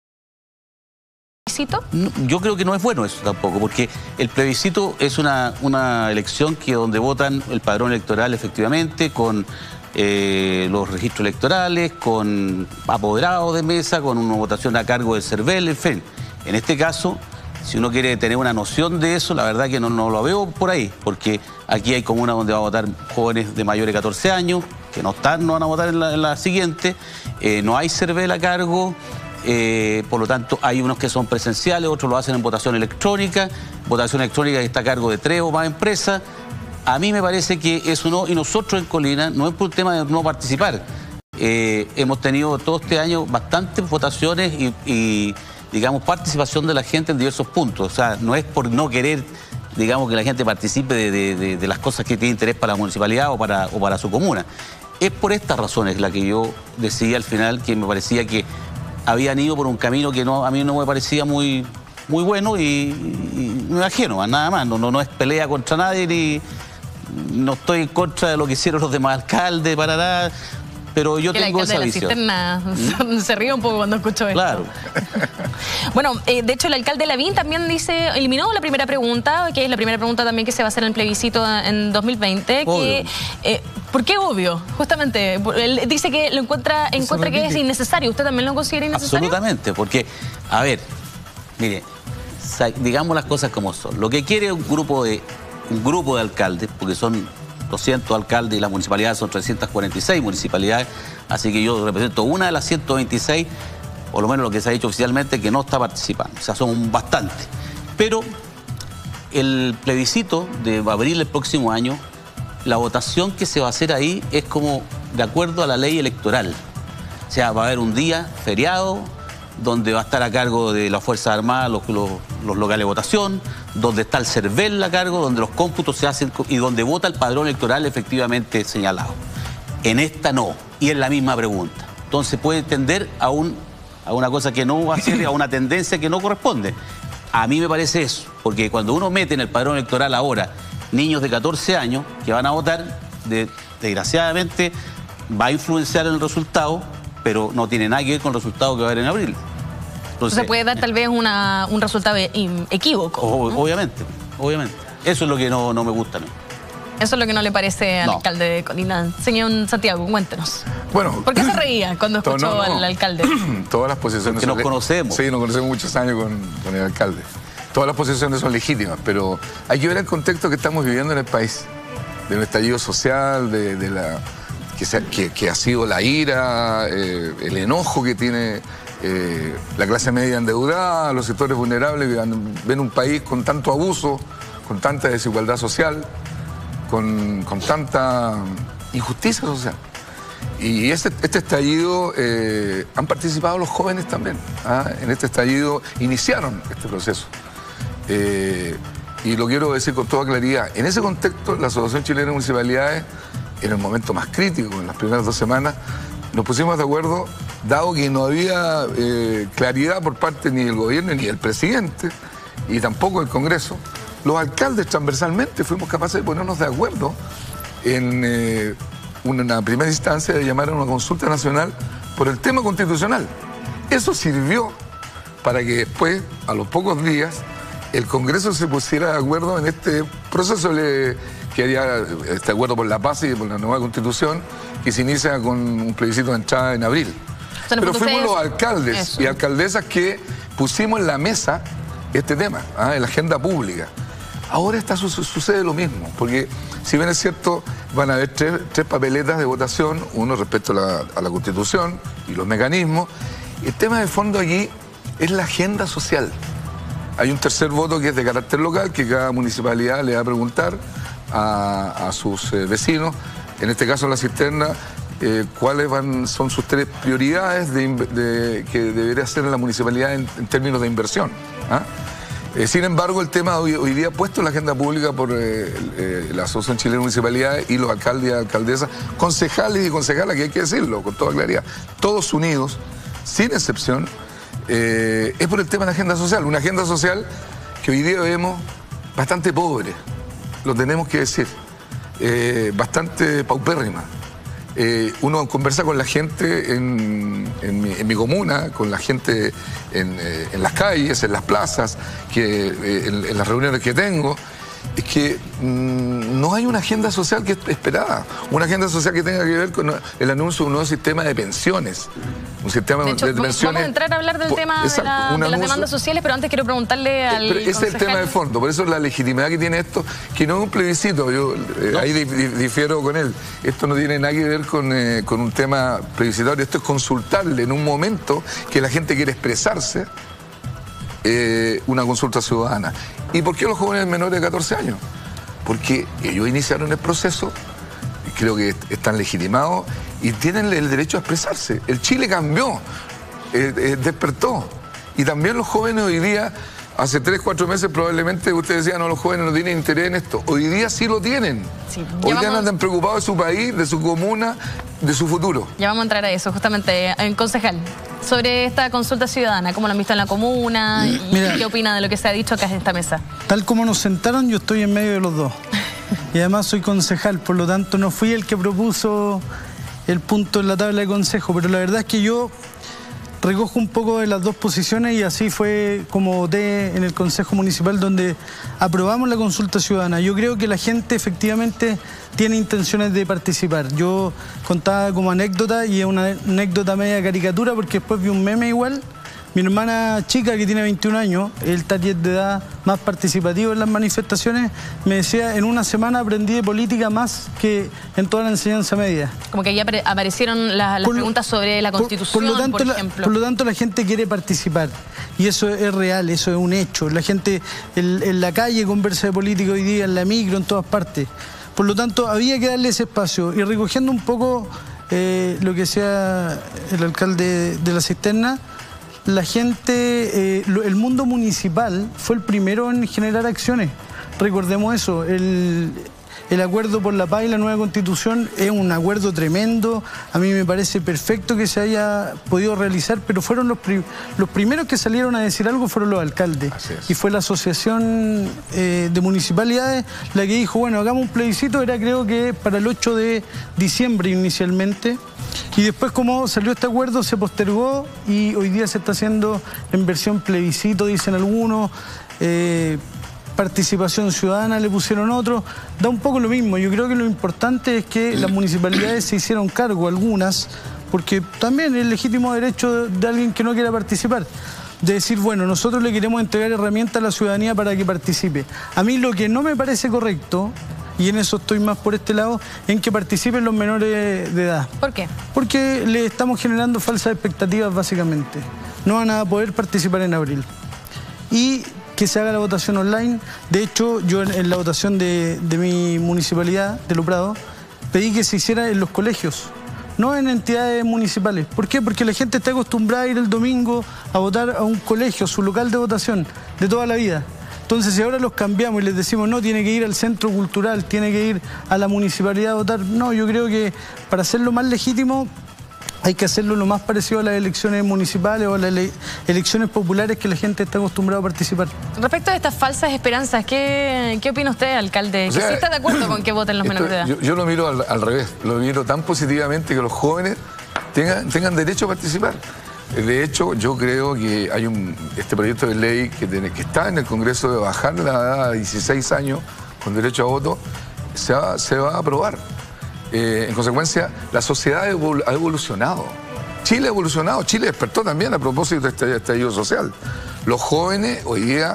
No, yo creo que no es bueno eso tampoco, porque el plebiscito es una, una elección que donde votan el padrón electoral efectivamente, con eh, los registros electorales, con apoderados de mesa, con una votación a cargo del CERVEL, en fin. En este caso, si uno quiere tener una noción de eso, la verdad que no, no lo veo por ahí, porque aquí hay comunas donde van a votar jóvenes de mayores de catorce años, que no están, no van a votar en la, en la siguiente, eh, no hay CERVEL a cargo. Eh, por lo tanto, hay unos que son presenciales, otros lo hacen en votación electrónica, votación electrónica que está a cargo de tres o más empresas. A mí me parece que eso no, y nosotros en Colina, no es por un tema de no participar. Eh, hemos tenido todo este año bastantes votaciones y, y, digamos, participación de la gente en diversos puntos. O sea, no es por no querer, digamos, que la gente participe de, de, de, de las cosas que tiene interés para la municipalidad o para, o para su comuna. Es por estas razones la que yo decidí al final que me parecía que habían ido por un camino que no, a mí no me parecía muy, muy bueno y, y no es ajeno, nada más. No, no, no es pelea contra nadie, ni no estoy en contra de lo que hicieron los demás alcaldes, para nada, pero yo que tengo esa de la visión. Cisterna ¿Mm? Se ríe un poco cuando escucho esto. Claro. Bueno, eh, de hecho el alcalde Lavín también dice, eliminó la primera pregunta, que es la primera pregunta también que se va a hacer en el plebiscito en dos mil veinte, obvio. que... Eh, ¿Por qué obvio? Justamente, él dice que lo encuentra, encuentra que es innecesario. ¿Usted también lo considera innecesario? Absolutamente, porque, a ver, mire, digamos las cosas como son. Lo que quiere un grupo de, un grupo de alcaldes, porque son doscientos alcaldes y las municipalidades son trescientas cuarenta y seis municipalidades, así que yo represento una de las ciento veintiséis, por lo menos lo que se ha dicho oficialmente, que no está participando. O sea, son bastantes. Pero el plebiscito de abril del próximo año, la votación que se va a hacer ahí es como de acuerdo a la ley electoral. O sea, va a haber un día feriado donde va a estar a cargo de las Fuerzas Armadas los, los, los locales de votación, donde está el CERVEL a cargo, donde los cómputos se hacen y donde vota el padrón electoral efectivamente señalado. En esta no, y es la misma pregunta. Entonces puede tender a, un, a una cosa que no va a ser, a una tendencia que no corresponde. A mí me parece eso, porque cuando uno mete en el padrón electoral ahora niños de catorce años que van a votar, de, desgraciadamente va a influenciar en el resultado, pero no tiene nada que ver con el resultado que va a haber en abril. Entonces, se puede dar tal vez una, un resultado equívoco. O, ¿no? Obviamente, obviamente. Eso es lo que no, no me gusta a mí. Eso es lo que no le parece al no. alcalde de Colina. Señor Santiago, cuéntenos. Bueno, ¿por qué se reía cuando escuchó no, no, no. al alcalde? Todas las posiciones... Que nos conocemos. Sí, nos conocemos muchos años con, con el alcalde. Todas las posiciones son legítimas, pero hay que ver el contexto que estamos viviendo en el país. De un estallido social, de, de la... Que, se, que, que ha sido la ira, eh, el enojo que tiene eh, la clase media endeudada, los sectores vulnerables que ven un país con tanto abuso, con tanta desigualdad social, con, con tanta injusticia social. Y este, este estallido eh, han participado los jóvenes también. ¿ah? En este estallido iniciaron este proceso. Eh, y lo quiero decir con toda claridad. En ese contexto, la Asociación Chilena de Municipalidades, en el momento más crítico, en las primeras dos semanas, nos pusimos de acuerdo, dado que no había eh, claridad por parte ni del gobierno ni del presidente, y tampoco del Congreso, los alcaldes transversalmente fuimos capaces de ponernos de acuerdo en eh, una primera instancia de llamar a una consulta nacional por el tema constitucional. Eso sirvió para que después, a los pocos días, el Congreso se pusiera de acuerdo en este proceso de, que haría este acuerdo por la paz y por la nueva Constitución, que se inicia con un plebiscito de entrada en abril. Pero fuimos los alcaldes eso. y alcaldesas que pusimos en la mesa este tema, ¿ah? en la agenda pública. Ahora está, su, sucede lo mismo, porque si bien es cierto, van a haber tres, tres papeletas de votación, uno respecto a la, a la Constitución y los mecanismos. El tema de fondo aquí es la agenda social. Hay un tercer voto que es de carácter local, que cada municipalidad le va a preguntar a, a sus eh, vecinos, en este caso la Cisterna, eh, cuáles van, son sus tres prioridades de, de, que debería hacer la municipalidad en, en términos de inversión. ¿ah? Eh, sin embargo, el tema hoy, hoy día puesto en la agenda pública por eh, eh, la Asociación Chilena de Municipalidades y los alcaldes y alcaldesas, concejales y concejalas, que hay que decirlo con toda claridad, todos unidos, sin excepción, eh, es por el tema de la agenda social. Una agenda social que hoy día vemos bastante pobre, lo tenemos que decir, eh, bastante paupérrima. Eh, uno conversa con la gente en, en, mi, en mi comuna, con la gente en, eh, en las calles, en las plazas, que, eh, en, en las reuniones que tengo, es que mmm, no hay una agenda social que es esperada, una agenda social que tenga que ver con el anuncio de un nuevo sistema de pensiones. Un sistema de, hecho, de pensiones. Vamos a entrar a hablar del tema exacto, de, la, de las demandas sociales, pero antes quiero preguntarle al Pero ese es el tema de fondo, por eso la legitimidad que tiene esto, que no es un plebiscito, yo eh, no. ahí difiero con él. Esto no tiene nada que ver con, eh, con un tema plebiscitario, esto es consultarle en un momento que la gente quiere expresarse eh, una consulta ciudadana. ¿Y por qué los jóvenes menores de catorce años? Porque ellos iniciaron el proceso, creo que están legitimados y tienen el derecho a expresarse. El Chile cambió, eh, eh, despertó. Y también los jóvenes hoy día, hace tres, cuatro meses probablemente usted decía, no, los jóvenes no tienen interés en esto. Hoy día sí lo tienen. Sí, hoy día andan preocupados de su país, de su comuna, de su futuro. Ya vamos a entrar a eso, justamente, en concejal. Sobre esta consulta ciudadana, ¿cómo lo han visto en la comuna? ¿Y Mira, qué opina de lo que se ha dicho acá en esta mesa? Tal como nos sentaron, yo estoy en medio de los dos. Y además soy concejal, por lo tanto no fui el que propuso el punto en la tabla de consejo, pero la verdad es que yo recojo un poco de las dos posiciones y así fue como voté en el Consejo Municipal, donde aprobamos la consulta ciudadana. Yo creo que la gente efectivamente tiene intenciones de participar. Yo contaba como anécdota, y es una anécdota media caricatura, porque después vi un meme igual. Mi hermana chica, que tiene veintiún años, el target de edad más participativo en las manifestaciones, me decía, en una semana aprendí de política más que en toda la enseñanza media. Como que ya aparecieron las, las por, preguntas sobre la Constitución, por, por, lo tanto, por ejemplo. La, por lo tanto, la gente quiere participar. Y eso es real, eso es un hecho. La gente en, en la calle conversa de política hoy día, en la micro, en todas partes. Por lo tanto, había que darle ese espacio. Y recogiendo un poco eh, lo que decía el alcalde de La Cisterna, la gente, eh, el mundo municipal fue el primero en generar acciones. Recordemos eso, el, el acuerdo por la paz y la nueva constitución es un acuerdo tremendo. A mí me parece perfecto que se haya podido realizar, pero fueron los, pri los primeros que salieron a decir algo fueron los alcaldes. Y fue la asociación eh, de municipalidades la que dijo, bueno, hagamos un plebiscito, era creo que para el ocho de diciembre inicialmente. Y después, como salió este acuerdo, se postergó y hoy día se está haciendo en versión plebiscito, dicen algunos. Eh, participación ciudadana le pusieron otros, da un poco lo mismo. Yo creo que lo importante es que las municipalidades se hicieron cargo, algunas, porque también es legítimo derecho de, de alguien que no quiera participar, de decir, bueno, nosotros le queremos entregar herramientas a la ciudadanía para que participe. A mí lo que no me parece correcto, y en eso estoy más por este lado, en que participen los menores de edad. ¿Por qué? Porque le estamos generando falsas expectativas, básicamente. No van a poder participar en abril. Y que se haga la votación online. De hecho, yo en, en la votación de, de mi municipalidad, de Loprado, pedí que se hiciera en los colegios, no en entidades municipales. ¿Por qué? Porque la gente está acostumbrada a ir el domingo a votar a un colegio, su local de votación, de toda la vida. Entonces, si ahora los cambiamos y les decimos, no, tiene que ir al centro cultural, tiene que ir a la municipalidad a votar, no, yo creo que para hacerlo más legítimo hay que hacerlo lo más parecido a las elecciones municipales o a las ele elecciones populares que la gente está acostumbrada a participar. Respecto a estas falsas esperanzas, ¿qué, qué opina usted, alcalde? O sea, ¿que sí está de acuerdo con que voten los esto, menores de edad? Yo, yo lo miro al, al revés, lo miro tan positivamente que los jóvenes tengan, tengan derecho a participar. De hecho, yo creo que hay un este proyecto de ley que, tiene, que está en el Congreso de bajar la edad a dieciséis años con derecho a voto, se va, se va a aprobar. Eh, en consecuencia, la sociedad ha evolucionado. Chile ha evolucionado, Chile despertó también a propósito de este estallido social. Los jóvenes hoy día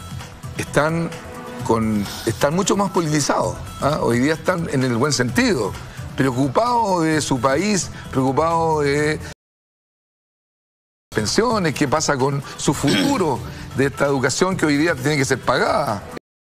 están, con, están mucho más politizados, ¿eh? Hoy día están en el buen sentido, preocupados de su país, preocupados de pensiones, qué pasa con su futuro, de esta educación que hoy día tiene que ser pagada,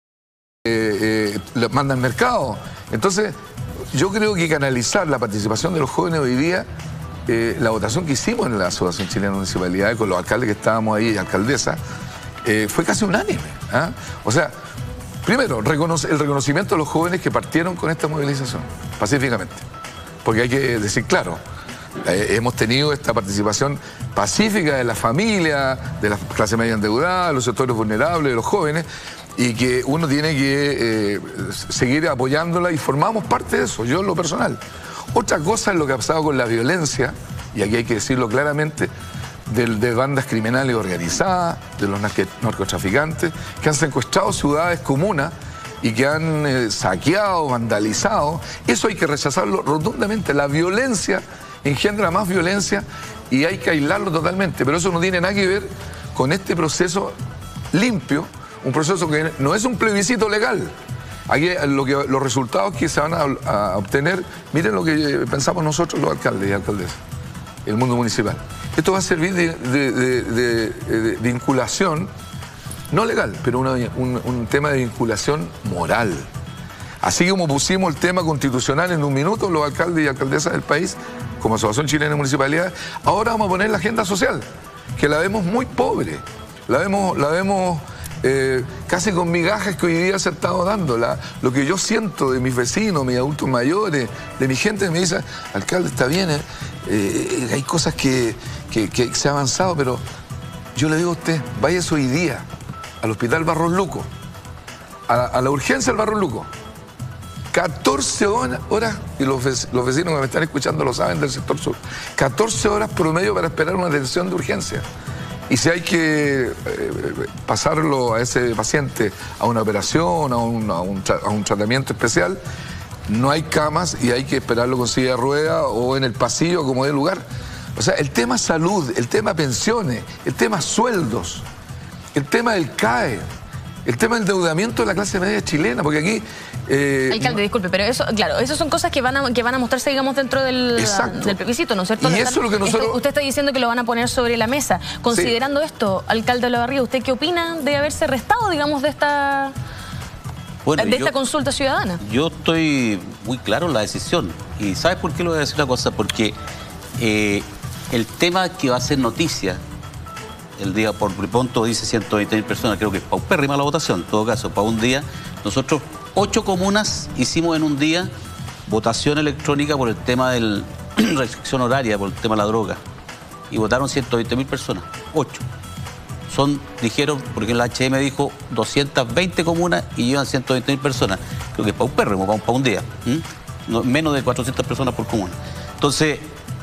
eh, eh, la manda al mercado. Entonces, yo creo que canalizar la participación de los jóvenes hoy día, eh, la votación que hicimos en la Asociación Chilena de Municipalidades con los alcaldes que estábamos ahí, alcaldesa, eh, fue casi unánime. ¿eh? O sea, primero, reconoce, el reconocimiento de los jóvenes que partieron con esta movilización, pacíficamente. Porque hay que decir claro, eh, hemos tenido esta participación pacífica de la familia, de la clase media endeudada, de los sectores vulnerables, de los jóvenes, y que uno tiene que eh, seguir apoyándola y formamos parte de eso, yo en lo personal. Otra cosa es lo que ha pasado con la violencia, y aquí hay que decirlo claramente, de, de bandas criminales organizadas, de los narcotraficantes, que han secuestrado ciudades, comunas, y que han eh, saqueado, vandalizado. Eso hay que rechazarlo rotundamente. La violencia engendra más violencia y hay que aislarlo totalmente, pero eso no tiene nada que ver con este proceso limpio, un proceso que no es un plebiscito legal. Aquí lo que, los resultados que se van a, a obtener, miren lo que pensamos nosotros los alcaldes y alcaldesas, el mundo municipal. Esto va a servir de, de, de, de, de vinculación, no legal, pero una, un, un tema de vinculación moral. Así como pusimos el tema constitucional en un minuto, los alcaldes y alcaldesas del país, como Asociación Chilena de Municipalidades, ahora vamos a poner la agenda social, que la vemos muy pobre, la vemos... La vemos Eh, casi con migajas que hoy día se ha estado dando. La, lo que yo siento de mis vecinos, mis adultos mayores, de mi gente, me dice, alcalde, está bien, eh, eh, hay cosas que, que, que se ha avanzado, pero yo le digo a usted, váyase hoy día al Hospital Barros Luco, a, a la urgencia del Barros Luco, catorce horas, y los, los vecinos que me están escuchando lo saben del sector sur, catorce horas promedio para esperar una atención de urgencia. Y si hay que eh, pasarlo a ese paciente a una operación, a un, a, un, a un tratamiento especial, no hay camas y hay que esperarlo con silla de ruedas o en el pasillo como de lugar. O sea, el tema salud, el tema pensiones, el tema sueldos, el tema del C A E, el tema del endeudamiento de la clase media chilena, porque aquí... Eh, Alcalde, disculpe, pero eso, claro, esas son cosas que van a, que van a mostrarse, digamos, dentro del, del plebiscito, ¿no es cierto? Y eso es lo que nosotros... Esto, usted está diciendo que lo van a poner sobre la mesa. Considerando sí. esto, alcalde Olavarría, ¿usted qué opina de haberse restado, digamos, de esta, bueno, de yo, esta consulta ciudadana? Yo estoy muy claro en la decisión. ¿Y sabes por qué le voy a decir una cosa? Porque eh, el tema que va a ser noticia, el día por pronto dice ciento veinte mil personas, creo que es paupérrima la votación, en todo caso, para un día, nosotros ocho comunas hicimos en un día votación electrónica por el tema de la restricción horaria, por el tema de la droga. Y votaron ciento veinte mil personas, ocho. Son, dijeron, porque el H M dijo doscientas veinte comunas y llevan ciento veinte mil personas. Creo que es para un perro, para un, para un día. ¿Mm? No, menos de cuatrocientas personas por comuna. Entonces,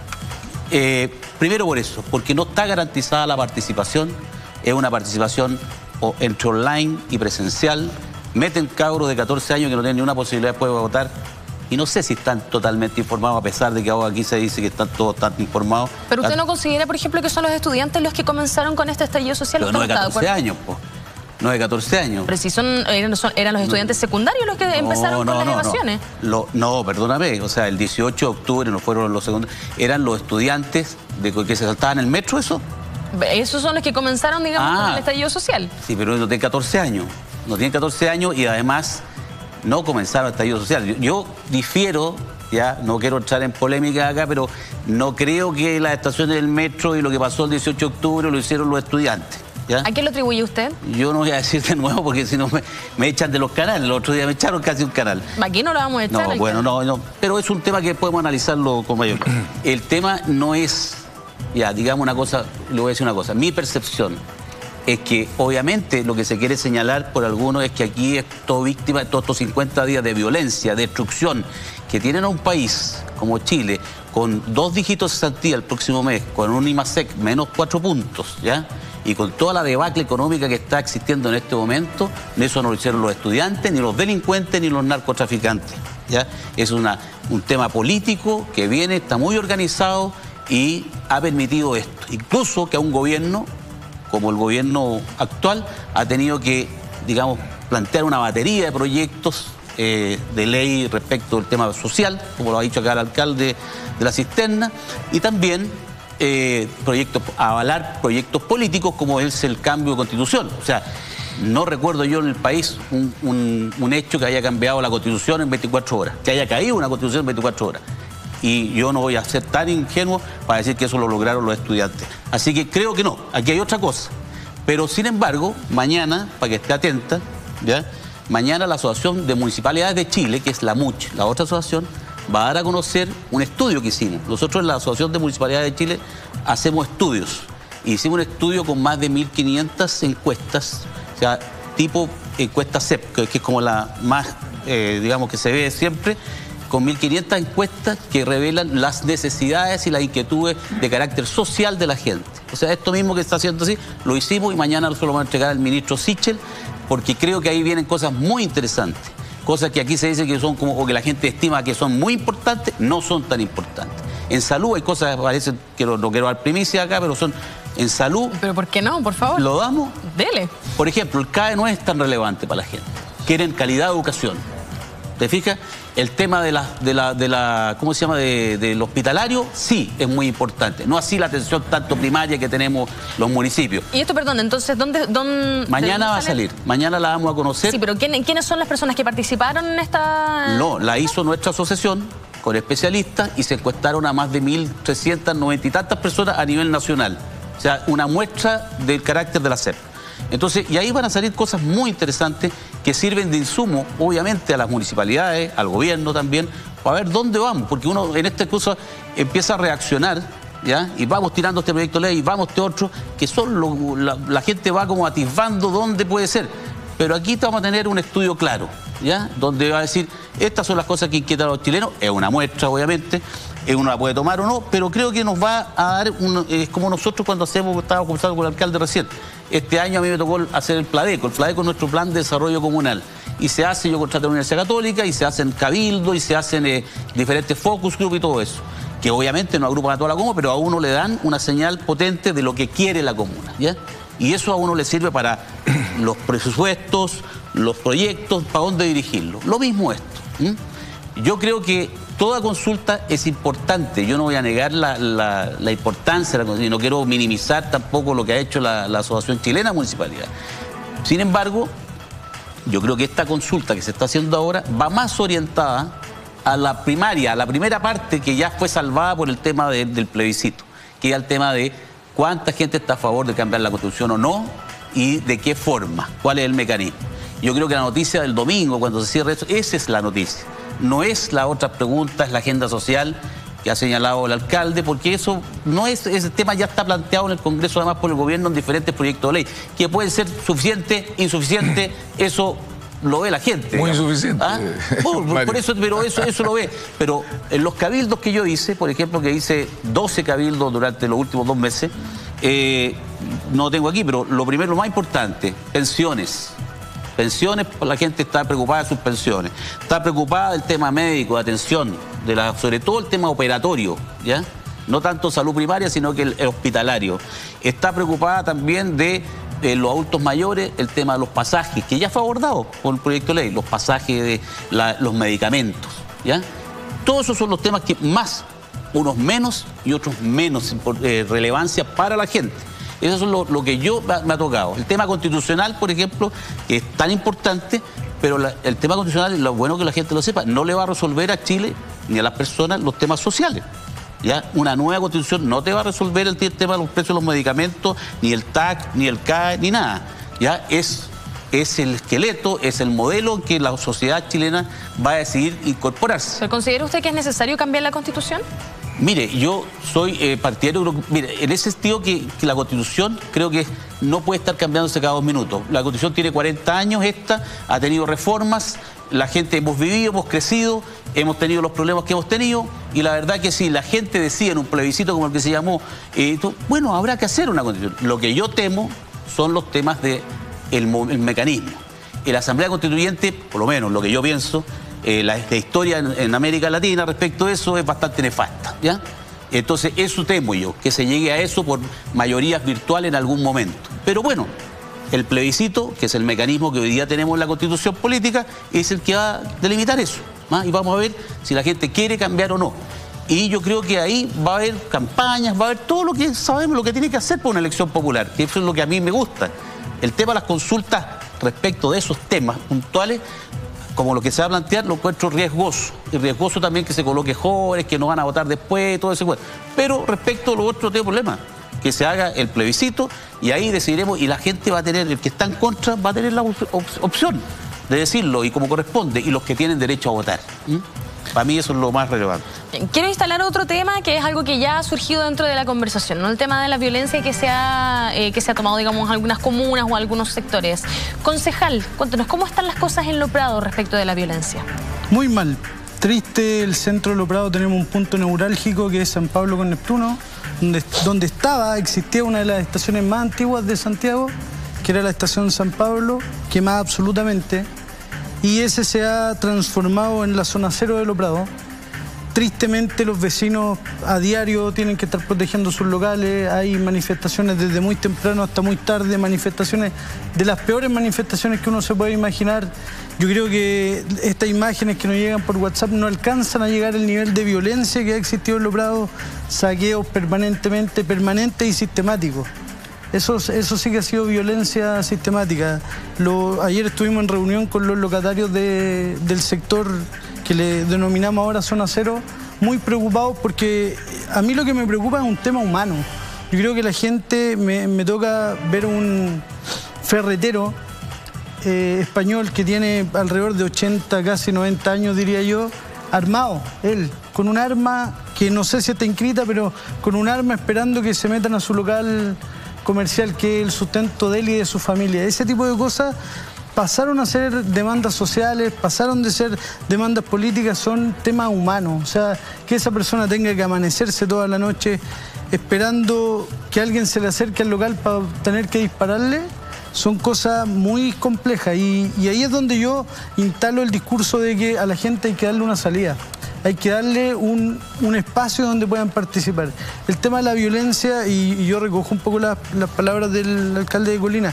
eh, primero por eso, porque no está garantizada la participación. Es una participación o, entre online y presencial. Meten cabros de catorce años que no tienen ni una posibilidad de poder votar. Y no sé si están totalmente informados, a pesar de que ahora aquí se dice que están todos tan informados. Pero usted no considera, por ejemplo, que son los estudiantes los que comenzaron con este estallido social. Pero no de catorce años, pues. No de catorce años. Pero si son, eran, son, eran los estudiantes secundarios los que no, empezaron no, con no, las evasiones. No. Lo, no, perdóname. O sea, el dieciocho de octubre no fueron los secundarios. Eran los estudiantes de que se saltaban el metro, ¿eso? Esos son los que comenzaron, digamos, ah, con el estallido social. Sí, pero no tienen catorce años. No tienen catorce años y además no comenzaron el estallido social. Yo, yo difiero, ya, no quiero entrar en polémica acá, pero no creo que las estaciones del metro y lo que pasó el dieciocho de octubre lo hicieron los estudiantes. ¿Ya? ¿A quién lo atribuye usted? Yo no voy a decir de nuevo porque si no me, me echan de los canales. El otro día me echaron casi un canal. Aquí no lo vamos a echar. No, bueno, no, no. Pero es un tema que podemos analizarlo con mayor. El tema no es, ya, digamos una cosa, le voy a decir una cosa. Mi percepción es que obviamente lo que se quiere señalar por algunos es que aquí es todo víctima de todos estos cincuenta días de violencia, de destrucción, que tienen a un país como Chile con dos dígitos de cesantía el próximo mes, con un IMASEC menos cuatro puntos, ¿ya? Y con toda la debacle económica que está existiendo en este momento, eso no lo hicieron los estudiantes, ni los delincuentes, ni los narcotraficantes, ¿ya? Es una, un tema político que viene, está muy organizado y ha permitido esto. Incluso que a un gobierno como el gobierno actual ha tenido que, digamos, plantear una batería de proyectos eh, de ley respecto al tema social, como lo ha dicho acá el alcalde de La Cisterna, y también eh, proyectos, avalar proyectos políticos como es el cambio de constitución. O sea, no recuerdo yo en el país un, un, un hecho que haya cambiado la constitución en veinticuatro horas, que haya caído una constitución en veinticuatro horas. Y yo no voy a ser tan ingenuo para decir que eso lo lograron los estudiantes. Así que creo que no, aquí hay otra cosa. Pero sin embargo, mañana, para que esté atenta, ¿ya? Mañana la Asociación de Municipalidades de Chile, que es la MUCH, la otra asociación, va a dar a conocer un estudio que hicimos. Nosotros en la Asociación de Municipalidades de Chile hacemos estudios. Hicimos un estudio con más de mil quinientas encuestas, o sea, tipo encuesta C E P, que es como la más, eh, digamos, que se ve siempre, con mil quinientas encuestas que revelan las necesidades y las inquietudes de carácter social de la gente. O sea, esto mismo que está haciendo así, lo hicimos y mañana se lo vamos a entregar al ministro Sichel, porque creo que ahí vienen cosas muy interesantes, cosas que aquí se dice que son como, o que la gente estima que son muy importantes, no son tan importantes. En salud hay cosas que parecen, que no, no quiero dar primicia acá, pero son en salud. ¿Pero por qué no? Por favor. ¿Lo damos? Dele. Por ejemplo, el C A E no es tan relevante para la gente. Quieren calidad de educación. ¿Te fijas? El tema de la, de la, de la ¿cómo se llama? De, del hospitalario, sí, es muy importante. No así la atención tanto primaria que tenemos los municipios. Y esto, perdón, entonces, ¿dónde...? dónde mañana va a salir, mañana la vamos a conocer. Sí, pero ¿quién, ¿quiénes son las personas que participaron en esta...? No, la hizo nuestra asociación con especialistas y se encuestaron a más de mil trescientas noventa y tantas personas a nivel nacional. O sea, una muestra del carácter de la C E P. Entonces, y ahí van a salir cosas muy interesantes que sirven de insumo, obviamente, a las municipalidades, al gobierno también, para ver dónde vamos, porque uno en este curso empieza a reaccionar, ¿ya? Y vamos tirando este proyecto de ley, y vamos este otro, que son lo, la, la gente va como atisbando dónde puede ser. Pero aquí vamos a tener un estudio claro, ¿ya? Donde va a decir, estas son las cosas que inquietan a los chilenos, es una muestra, obviamente, uno la puede tomar o no, pero creo que nos va a dar, un, es como nosotros cuando hacemos, estábamos conversando con el alcalde recién, este año a mí me tocó hacer el PLADECO, el PLADECO es nuestro plan de desarrollo comunal, y se hace, yo contraté a la Universidad Católica, y se hacen cabildo, y se hacen eh, diferentes focus group y todo eso, que obviamente no agrupan a toda la comuna, pero a uno le dan una señal potente de lo que quiere la comuna, ¿ya? Y eso a uno le sirve para los presupuestos, los proyectos, para dónde dirigirlo. Lo mismo esto. ¿m? Yo creo que toda consulta es importante. Yo no voy a negar la, la, la importancia de la consulta y no quiero minimizar tampoco lo que ha hecho la, la Asociación Chilena de Municipalidad. Sin embargo, yo creo que esta consulta que se está haciendo ahora va más orientada a la primaria, a la primera parte que ya fue salvada por el tema de, del plebiscito, que es el tema de cuánta gente está a favor de cambiar la Constitución o no y de qué forma, cuál es el mecanismo. Yo creo que la noticia del domingo, cuando se cierre eso, esa es la noticia. No es la otra pregunta, es la agenda social que ha señalado el alcalde, porque eso no es, ese tema ya está planteado en el Congreso, además por el gobierno, en diferentes proyectos de ley, que pueden ser suficiente, insuficiente, eso lo ve la gente. Muy digamos. insuficiente. ¿Ah? Por, por eso, pero eso, eso lo ve. Pero en los cabildos que yo hice, por ejemplo, que hice doce cabildos durante los últimos dos meses, eh, no lo tengo aquí, pero lo primero, lo más importante, pensiones. Pensiones, la gente está preocupada de sus pensiones, está preocupada del tema médico, de atención, de la, sobre todo el tema operatorio, ¿ya? No tanto salud primaria, sino que el, el hospitalario. Está preocupada también de eh, los adultos mayores, el tema de los pasajes, que ya fue abordado por el proyecto de ley, los pasajes de la, los medicamentos, ¿ya? Todos esos son los temas que más, unos menos y otros menos eh, relevancia para la gente. Eso es lo, lo que yo me ha tocado. El tema constitucional, por ejemplo, que es tan importante, pero la, el tema constitucional, lo bueno que la gente lo sepa, no le va a resolver a Chile ni a las personas los temas sociales. ¿Ya? Una nueva constitución no te va a resolver el, el tema de los precios de los medicamentos, ni el T A C, ni el C A E, ni nada. ¿Ya? Es, es el esqueleto, es el modelo que la sociedad chilena va a decidir incorporarse. ¿Considera usted que es necesario cambiar la Constitución? Mire, yo soy eh, partidario, mire, en ese sentido que, que la Constitución creo que no puede estar cambiándose cada dos minutos. La Constitución tiene cuarenta años, esta ha tenido reformas, la gente hemos vivido, hemos crecido, hemos tenido los problemas que hemos tenido, y la verdad que si la gente decide en un plebiscito como el que se llamó, eh, bueno, habrá que hacer una Constitución. Lo que yo temo son los temas del de el mecanismo. En la Asamblea Constituyente, por lo menos lo que yo pienso, Eh, la, la historia en, en América Latina respecto a eso es bastante nefasta, ¿ya? Entonces, eso temo yo, que se llegue a eso por mayorías virtuales en algún momento. Pero bueno, el plebiscito, que es el mecanismo que hoy día tenemos en la Constitución política, es el que va a delimitar eso, ¿ah? Y vamos a ver si la gente quiere cambiar o no. Y yo creo que ahí va a haber campañas, va a haber todo lo que sabemos, lo que tiene que hacer por una elección popular, que eso es lo que a mí me gusta. El tema de las consultas respecto de esos temas puntuales, como lo que se va a plantear, lo encuentro riesgoso. Y riesgoso también que se coloque jóvenes, que no van a votar después, todo ese cuento. Pero respecto a lo otro, no tengo problema. Que se haga el plebiscito y ahí decidiremos, y la gente va a tener, el que está en contra, va a tener la op opción de decirlo y como corresponde, y los que tienen derecho a votar. ¿Mm? Para mí eso es lo más relevante. Quiero instalar otro tema que es algo que ya ha surgido dentro de la conversación, ¿no? El tema de la violencia que se ha, eh, que se ha tomado, digamos, algunas comunas o algunos sectores. Concejal, cuéntanos, ¿cómo están las cosas en Lo Prado respecto de la violencia? Muy mal. Triste, el centro de Lo Prado tenemos un punto neurálgico que es San Pablo con Neptuno, donde, donde estaba, existía una de las estaciones más antiguas de Santiago, que era la estación San Pablo, quemada absolutamente. Y ese se ha transformado en la zona cero de Lo Prado. Tristemente los vecinos a diario tienen que estar protegiendo sus locales, hay manifestaciones desde muy temprano hasta muy tarde, manifestaciones de las peores manifestaciones que uno se puede imaginar. Yo creo que estas imágenes que nos llegan por WhatsApp no alcanzan a llegar al nivel de violencia que ha existido en Lo Prado, saqueos permanentemente, permanentes y sistemáticos. Eso, eso sí que ha sido violencia sistemática. Lo, ayer estuvimos en reunión con los locatarios de, del sector que le denominamos ahora Zona Cero, muy preocupados porque a mí lo que me preocupa es un tema humano. Yo creo que la gente, me, me toca ver un ferretero eh, español que tiene alrededor de ochenta, casi noventa años, diría yo, armado, él, con un arma que no sé si está inscrita, pero con un arma esperando que se metan a su local comercial, que es el sustento de él y de su familia. Ese tipo de cosas pasaron a ser demandas sociales, pasaron de ser demandas políticas, son temas humanos. O sea, que esa persona tenga que amanecerse toda la noche esperando que alguien se le acerque al local para tener que dispararle, son cosas muy complejas. Y, y ahí es donde yo instalo el discurso de que a la gente hay que darle una salida. Hay que darle un, un espacio donde puedan participar. El tema de la violencia, y, y yo recojo un poco las, las palabras del alcalde de Colina,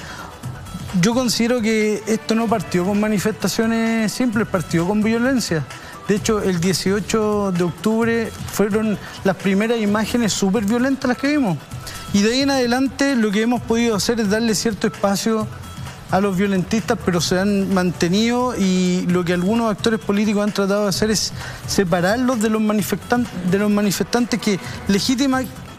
yo considero que esto no partió con manifestaciones simples, partió con violencia. De hecho, el dieciocho de octubre fueron las primeras imágenes súper violentas las que vimos. Y de ahí en adelante lo que hemos podido hacer es darle cierto espacio a los violentistas, pero se han mantenido, y lo que algunos actores políticos han tratado de hacer es separarlos de los manifestantes, de los manifestantes que legítima,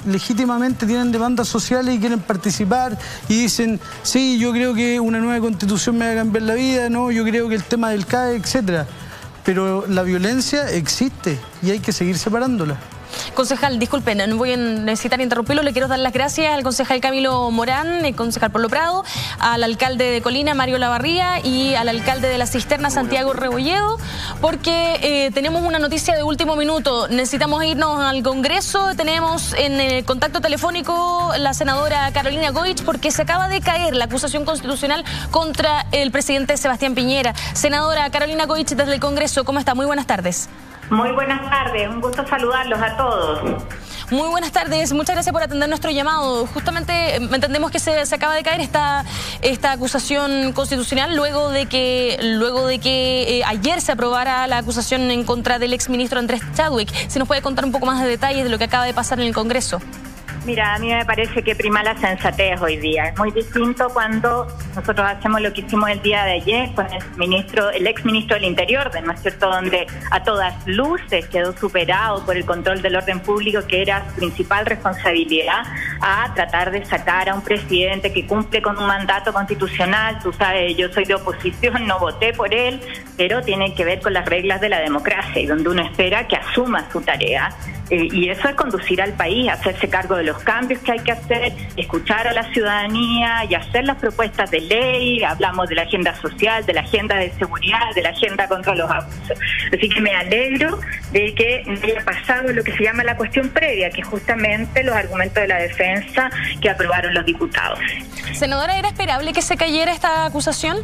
legítimamente tienen demandas sociales y quieren participar y dicen, sí, yo creo que una nueva constitución me va a cambiar la vida, no, yo creo que el tema del C A E, etcétera. Pero la violencia existe y hay que seguir separándola. Concejal, disculpen, no voy a necesitar interrumpirlo. Le quiero dar las gracias al concejal Camilo Morán, el concejal Pablo Prado, al alcalde de Colina, Mario Lavarría, y al alcalde de La Cisterna, Santiago Rebolledo, porque eh, tenemos una noticia de último minuto. Necesitamos irnos al Congreso. Tenemos en el contacto telefónico la senadora Carolina Goich, porque se acaba de caer la acusación constitucional contra el presidente Sebastián Piñera. Senadora Carolina Goich, desde el Congreso, ¿cómo está? Muy buenas tardes. Muy buenas tardes, un gusto saludarlos a todos. Muy buenas tardes, muchas gracias por atender nuestro llamado. Justamente entendemos que se, se acaba de caer esta, esta acusación constitucional luego de que, luego de que eh, ayer se aprobara la acusación en contra del exministro Andrés Chadwick. Si nos puede contar un poco más de detalles de lo que acaba de pasar en el Congreso. Mira, a mí me parece que prima la sensatez hoy día. Es muy distinto cuando nosotros hacemos lo que hicimos el día de ayer con el ministro, el ex ministro del Interior, ¿no es cierto?, donde a todas luces quedó superado por el control del orden público, que era su principal responsabilidad, a tratar de sacar a un presidente que cumple con un mandato constitucional. Tú sabes, yo soy de oposición, no voté por él, pero tiene que ver con las reglas de la democracia y donde uno espera que asuma su tarea. Eh, y eso es conducir al país, hacerse cargo de los cambios que hay que hacer, escuchar a la ciudadanía y hacer las propuestas de ley. Hablamos de la agenda social, de la agenda de seguridad, de la agenda contra los abusos. Así que me alegro de que no haya pasado lo que se llama la cuestión previa, que es justamente los argumentos de la defensa que aprobaron los diputados. Senadora, ¿era esperable que se cayera esta acusación?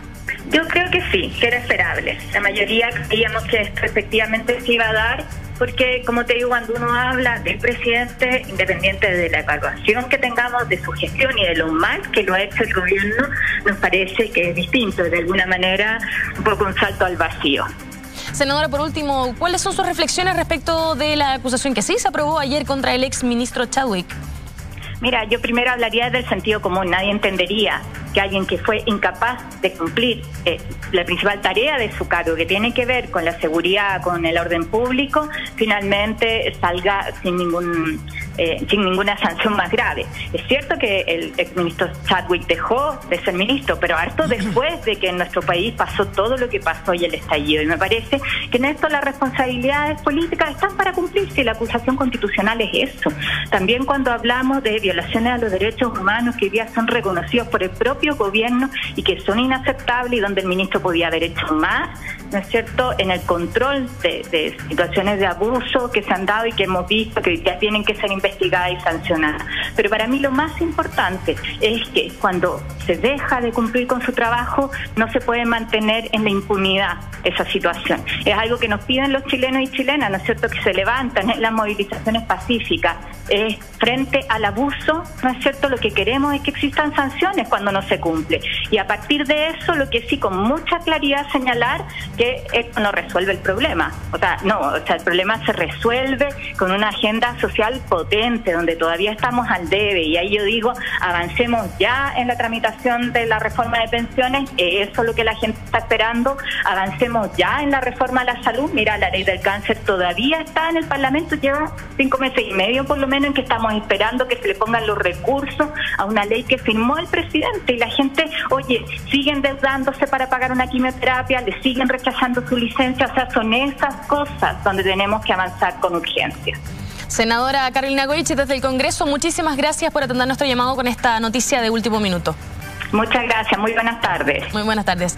Yo creo que sí, que era esperable. La mayoría creíamos que esto efectivamente se iba a dar, porque, como te digo, cuando uno habla del presidente, independiente de la evaluación que tengamos de su gestión y de lo mal que lo ha hecho el gobierno, nos parece que es distinto, de alguna manera, un poco un salto al vacío. Senadora, por último, ¿cuáles son sus reflexiones respecto de la acusación que sí se aprobó ayer contra el ex ministro Chadwick? Mira, yo primero hablaría del sentido común. Nadie entendería que alguien que fue incapaz de cumplir eh, la principal tarea de su cargo, que tiene que ver con la seguridad, con el orden público, finalmente salga sin ningún eh, sin ninguna sanción más grave. Es cierto que el exministro Chadwick dejó de ser ministro, pero harto después de que en nuestro país pasó todo lo que pasó y el estallido. Y me parece que en esto las responsabilidades políticas están para cumplirse, y la acusación constitucional es eso. También cuando hablamos de violaciones a los derechos humanos que hoy día son reconocidos por el propio gobierno y que son inaceptables, y donde el ministro podía haber hecho más, ¿no es cierto?, en el control de, de situaciones de abuso que se han dado y que hemos visto que ya tienen que ser investigadas y sancionadas. Pero para mí lo más importante es que cuando se deja de cumplir con su trabajo, no se puede mantener en la impunidad esa situación. Es algo que nos piden los chilenos y chilenas, ¿no es cierto?, que se levantan en las movilizaciones pacíficas. Eh, frente al abuso, ¿no es cierto?, lo que queremos es que existan sanciones cuando no se cumple. Y a partir de eso, lo que sí con mucha claridad señalar que esto no resuelve el problema. O sea, no, o sea, el problema se resuelve con una agenda social potente, donde todavía estamos al debe. Y ahí yo digo, avancemos ya en la tramitación de la reforma de pensiones, eh, eso es lo que la gente está esperando. Avancemos ya en la reforma a la salud. Mira, la ley del cáncer todavía está en el Parlamento, lleva cinco meses y medio por lo menos en que estamos esperando que se le pongan los recursos a una ley que firmó el presidente, y la gente, oye, siguen endeudándose para pagar una quimioterapia, le siguen rechazando su licencia. O sea, son esas cosas donde tenemos que avanzar con urgencia. Senadora Carolina Goich, desde el Congreso, muchísimas gracias por atender nuestro llamado con esta noticia de último minuto. Muchas gracias, muy buenas tardes. Muy buenas tardes.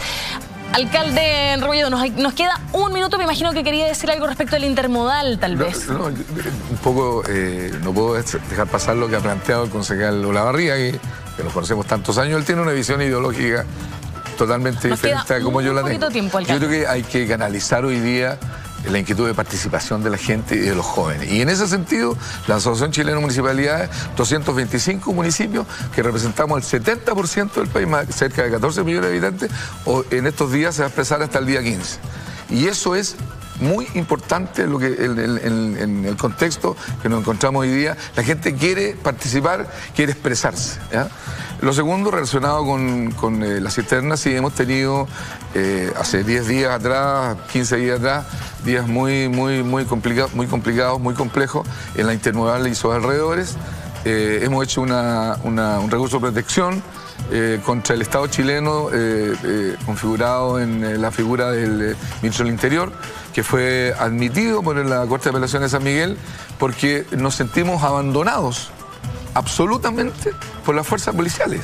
Alcalde Rebolledo, nos, nos queda un minuto, me imagino que quería decir algo respecto al intermodal, tal vez. No, no, un poco, eh, no puedo dejar pasar lo que ha planteado el concejal Olavarría, que, que nos conocemos tantos años. Él tiene una visión ideológica totalmente nos diferente a como yo la tengo. Tiempo, yo creo que hay que canalizar hoy día la inquietud de participación de la gente y de los jóvenes. Y en ese sentido, la Asociación Chilena de Municipalidades, doscientos veinticinco municipios, que representamos el setenta por ciento del país, más, cerca de catorce millones de habitantes, o en estos días se va a expresar hasta el día quince. Y eso es muy importante lo que, en, en, en el contexto que nos encontramos hoy día. La gente quiere participar, quiere expresarse, ¿ya? Lo segundo, relacionado con, con eh, las cisternas, sí hemos tenido eh, hace diez días atrás, quince días atrás, días muy, muy, muy, complica muy complicados, muy complejos en la Intermodal y sus alrededores. Eh, hemos hecho una, una, un recurso de protección eh, contra el Estado chileno eh, eh, configurado en eh, la figura del eh, ministro del Interior, que fue admitido por la Corte de Apelaciones de San Miguel porque nos sentimos abandonados absolutamente por las fuerzas policiales.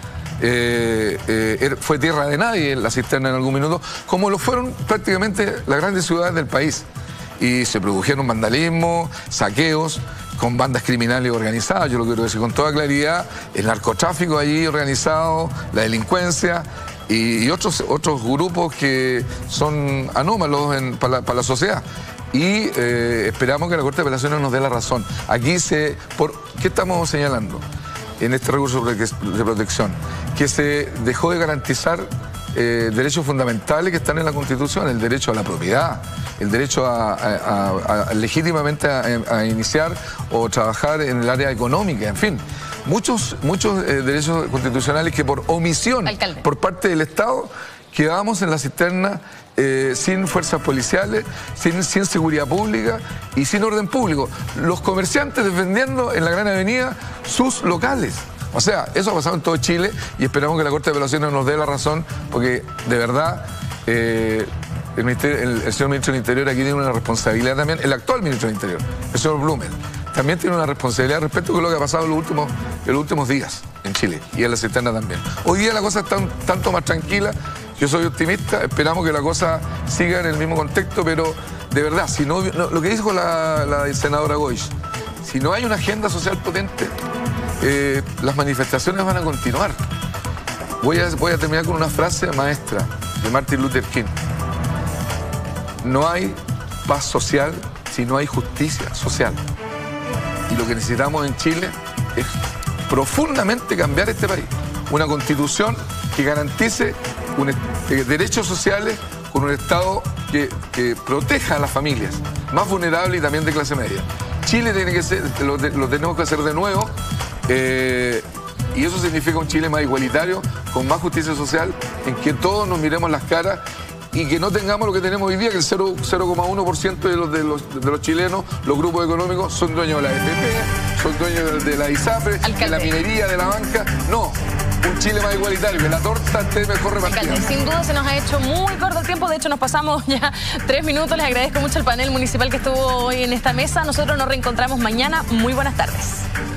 Eh, eh, fue tierra de nadie la cisterna en algún minuto, como lo fueron prácticamente las grandes ciudades del país. Y se produjeron vandalismo, saqueos, con bandas criminales organizadas, yo lo quiero decir con toda claridad, el narcotráfico allí organizado, la delincuencia y, y otros, otros grupos que son anómalos en, para, la, para la sociedad. Y eh, esperamos que la Corte de Apelaciones nos dé la razón. Aquí se... Por, ¿qué estamos señalando en este recurso de protección? Que se dejó de garantizar eh, derechos fundamentales que están en la Constitución, el derecho a la propiedad, el derecho a, a, a, a legítimamente a, a iniciar o trabajar en el área económica, en fin. Muchos, muchos eh, derechos constitucionales que por omisión Alcalde. por parte del Estado quedamos en la cisterna eh, sin fuerzas policiales, sin, sin seguridad pública y sin orden público. Los comerciantes defendiendo en la Gran Avenida sus locales. O sea, eso ha pasado en todo Chile y esperamos que la Corte de Apelaciones nos dé la razón, porque de verdad eh, el, el, el señor ministro del Interior aquí tiene una responsabilidad también, el actual ministro del Interior, el señor Blumel, también tiene una responsabilidad respecto a lo que ha pasado en los últimos, en los últimos días en Chile y en la cisterna también. Hoy día la cosa está un tanto más tranquila. Yo soy optimista, esperamos que la cosa siga en el mismo contexto, pero de verdad, si no, no lo que dijo la, la senadora Goich, si no hay una agenda social potente, eh, las manifestaciones van a continuar. Voy a, voy a terminar con una frase maestra de Martin Luther King. No hay paz social si no hay justicia social. Y lo que necesitamos en Chile es profundamente cambiar este país. Una constitución que garantice un, eh, derechos sociales con un Estado que, que proteja a las familias más vulnerables y también de clase media. Chile tiene que ser, lo, lo tenemos que hacer de nuevo eh, y eso significa un Chile más igualitario, con más justicia social, en que todos nos miremos las caras y que no tengamos lo que tenemos hoy día, que el cero coma uno por ciento de los, de, los, de los chilenos, los grupos económicos, son dueños de la A F P, son dueños de, de la ISAPRE, Alcalde. de la minería, de la banca. No. Un Chile más igualitario, que la torta esté mejor repartida. Alcalde, sin duda se nos ha hecho muy corto el tiempo, de hecho nos pasamos ya tres minutos. Les agradezco mucho al panel municipal que estuvo hoy en esta mesa. Nosotros nos reencontramos mañana. Muy buenas tardes.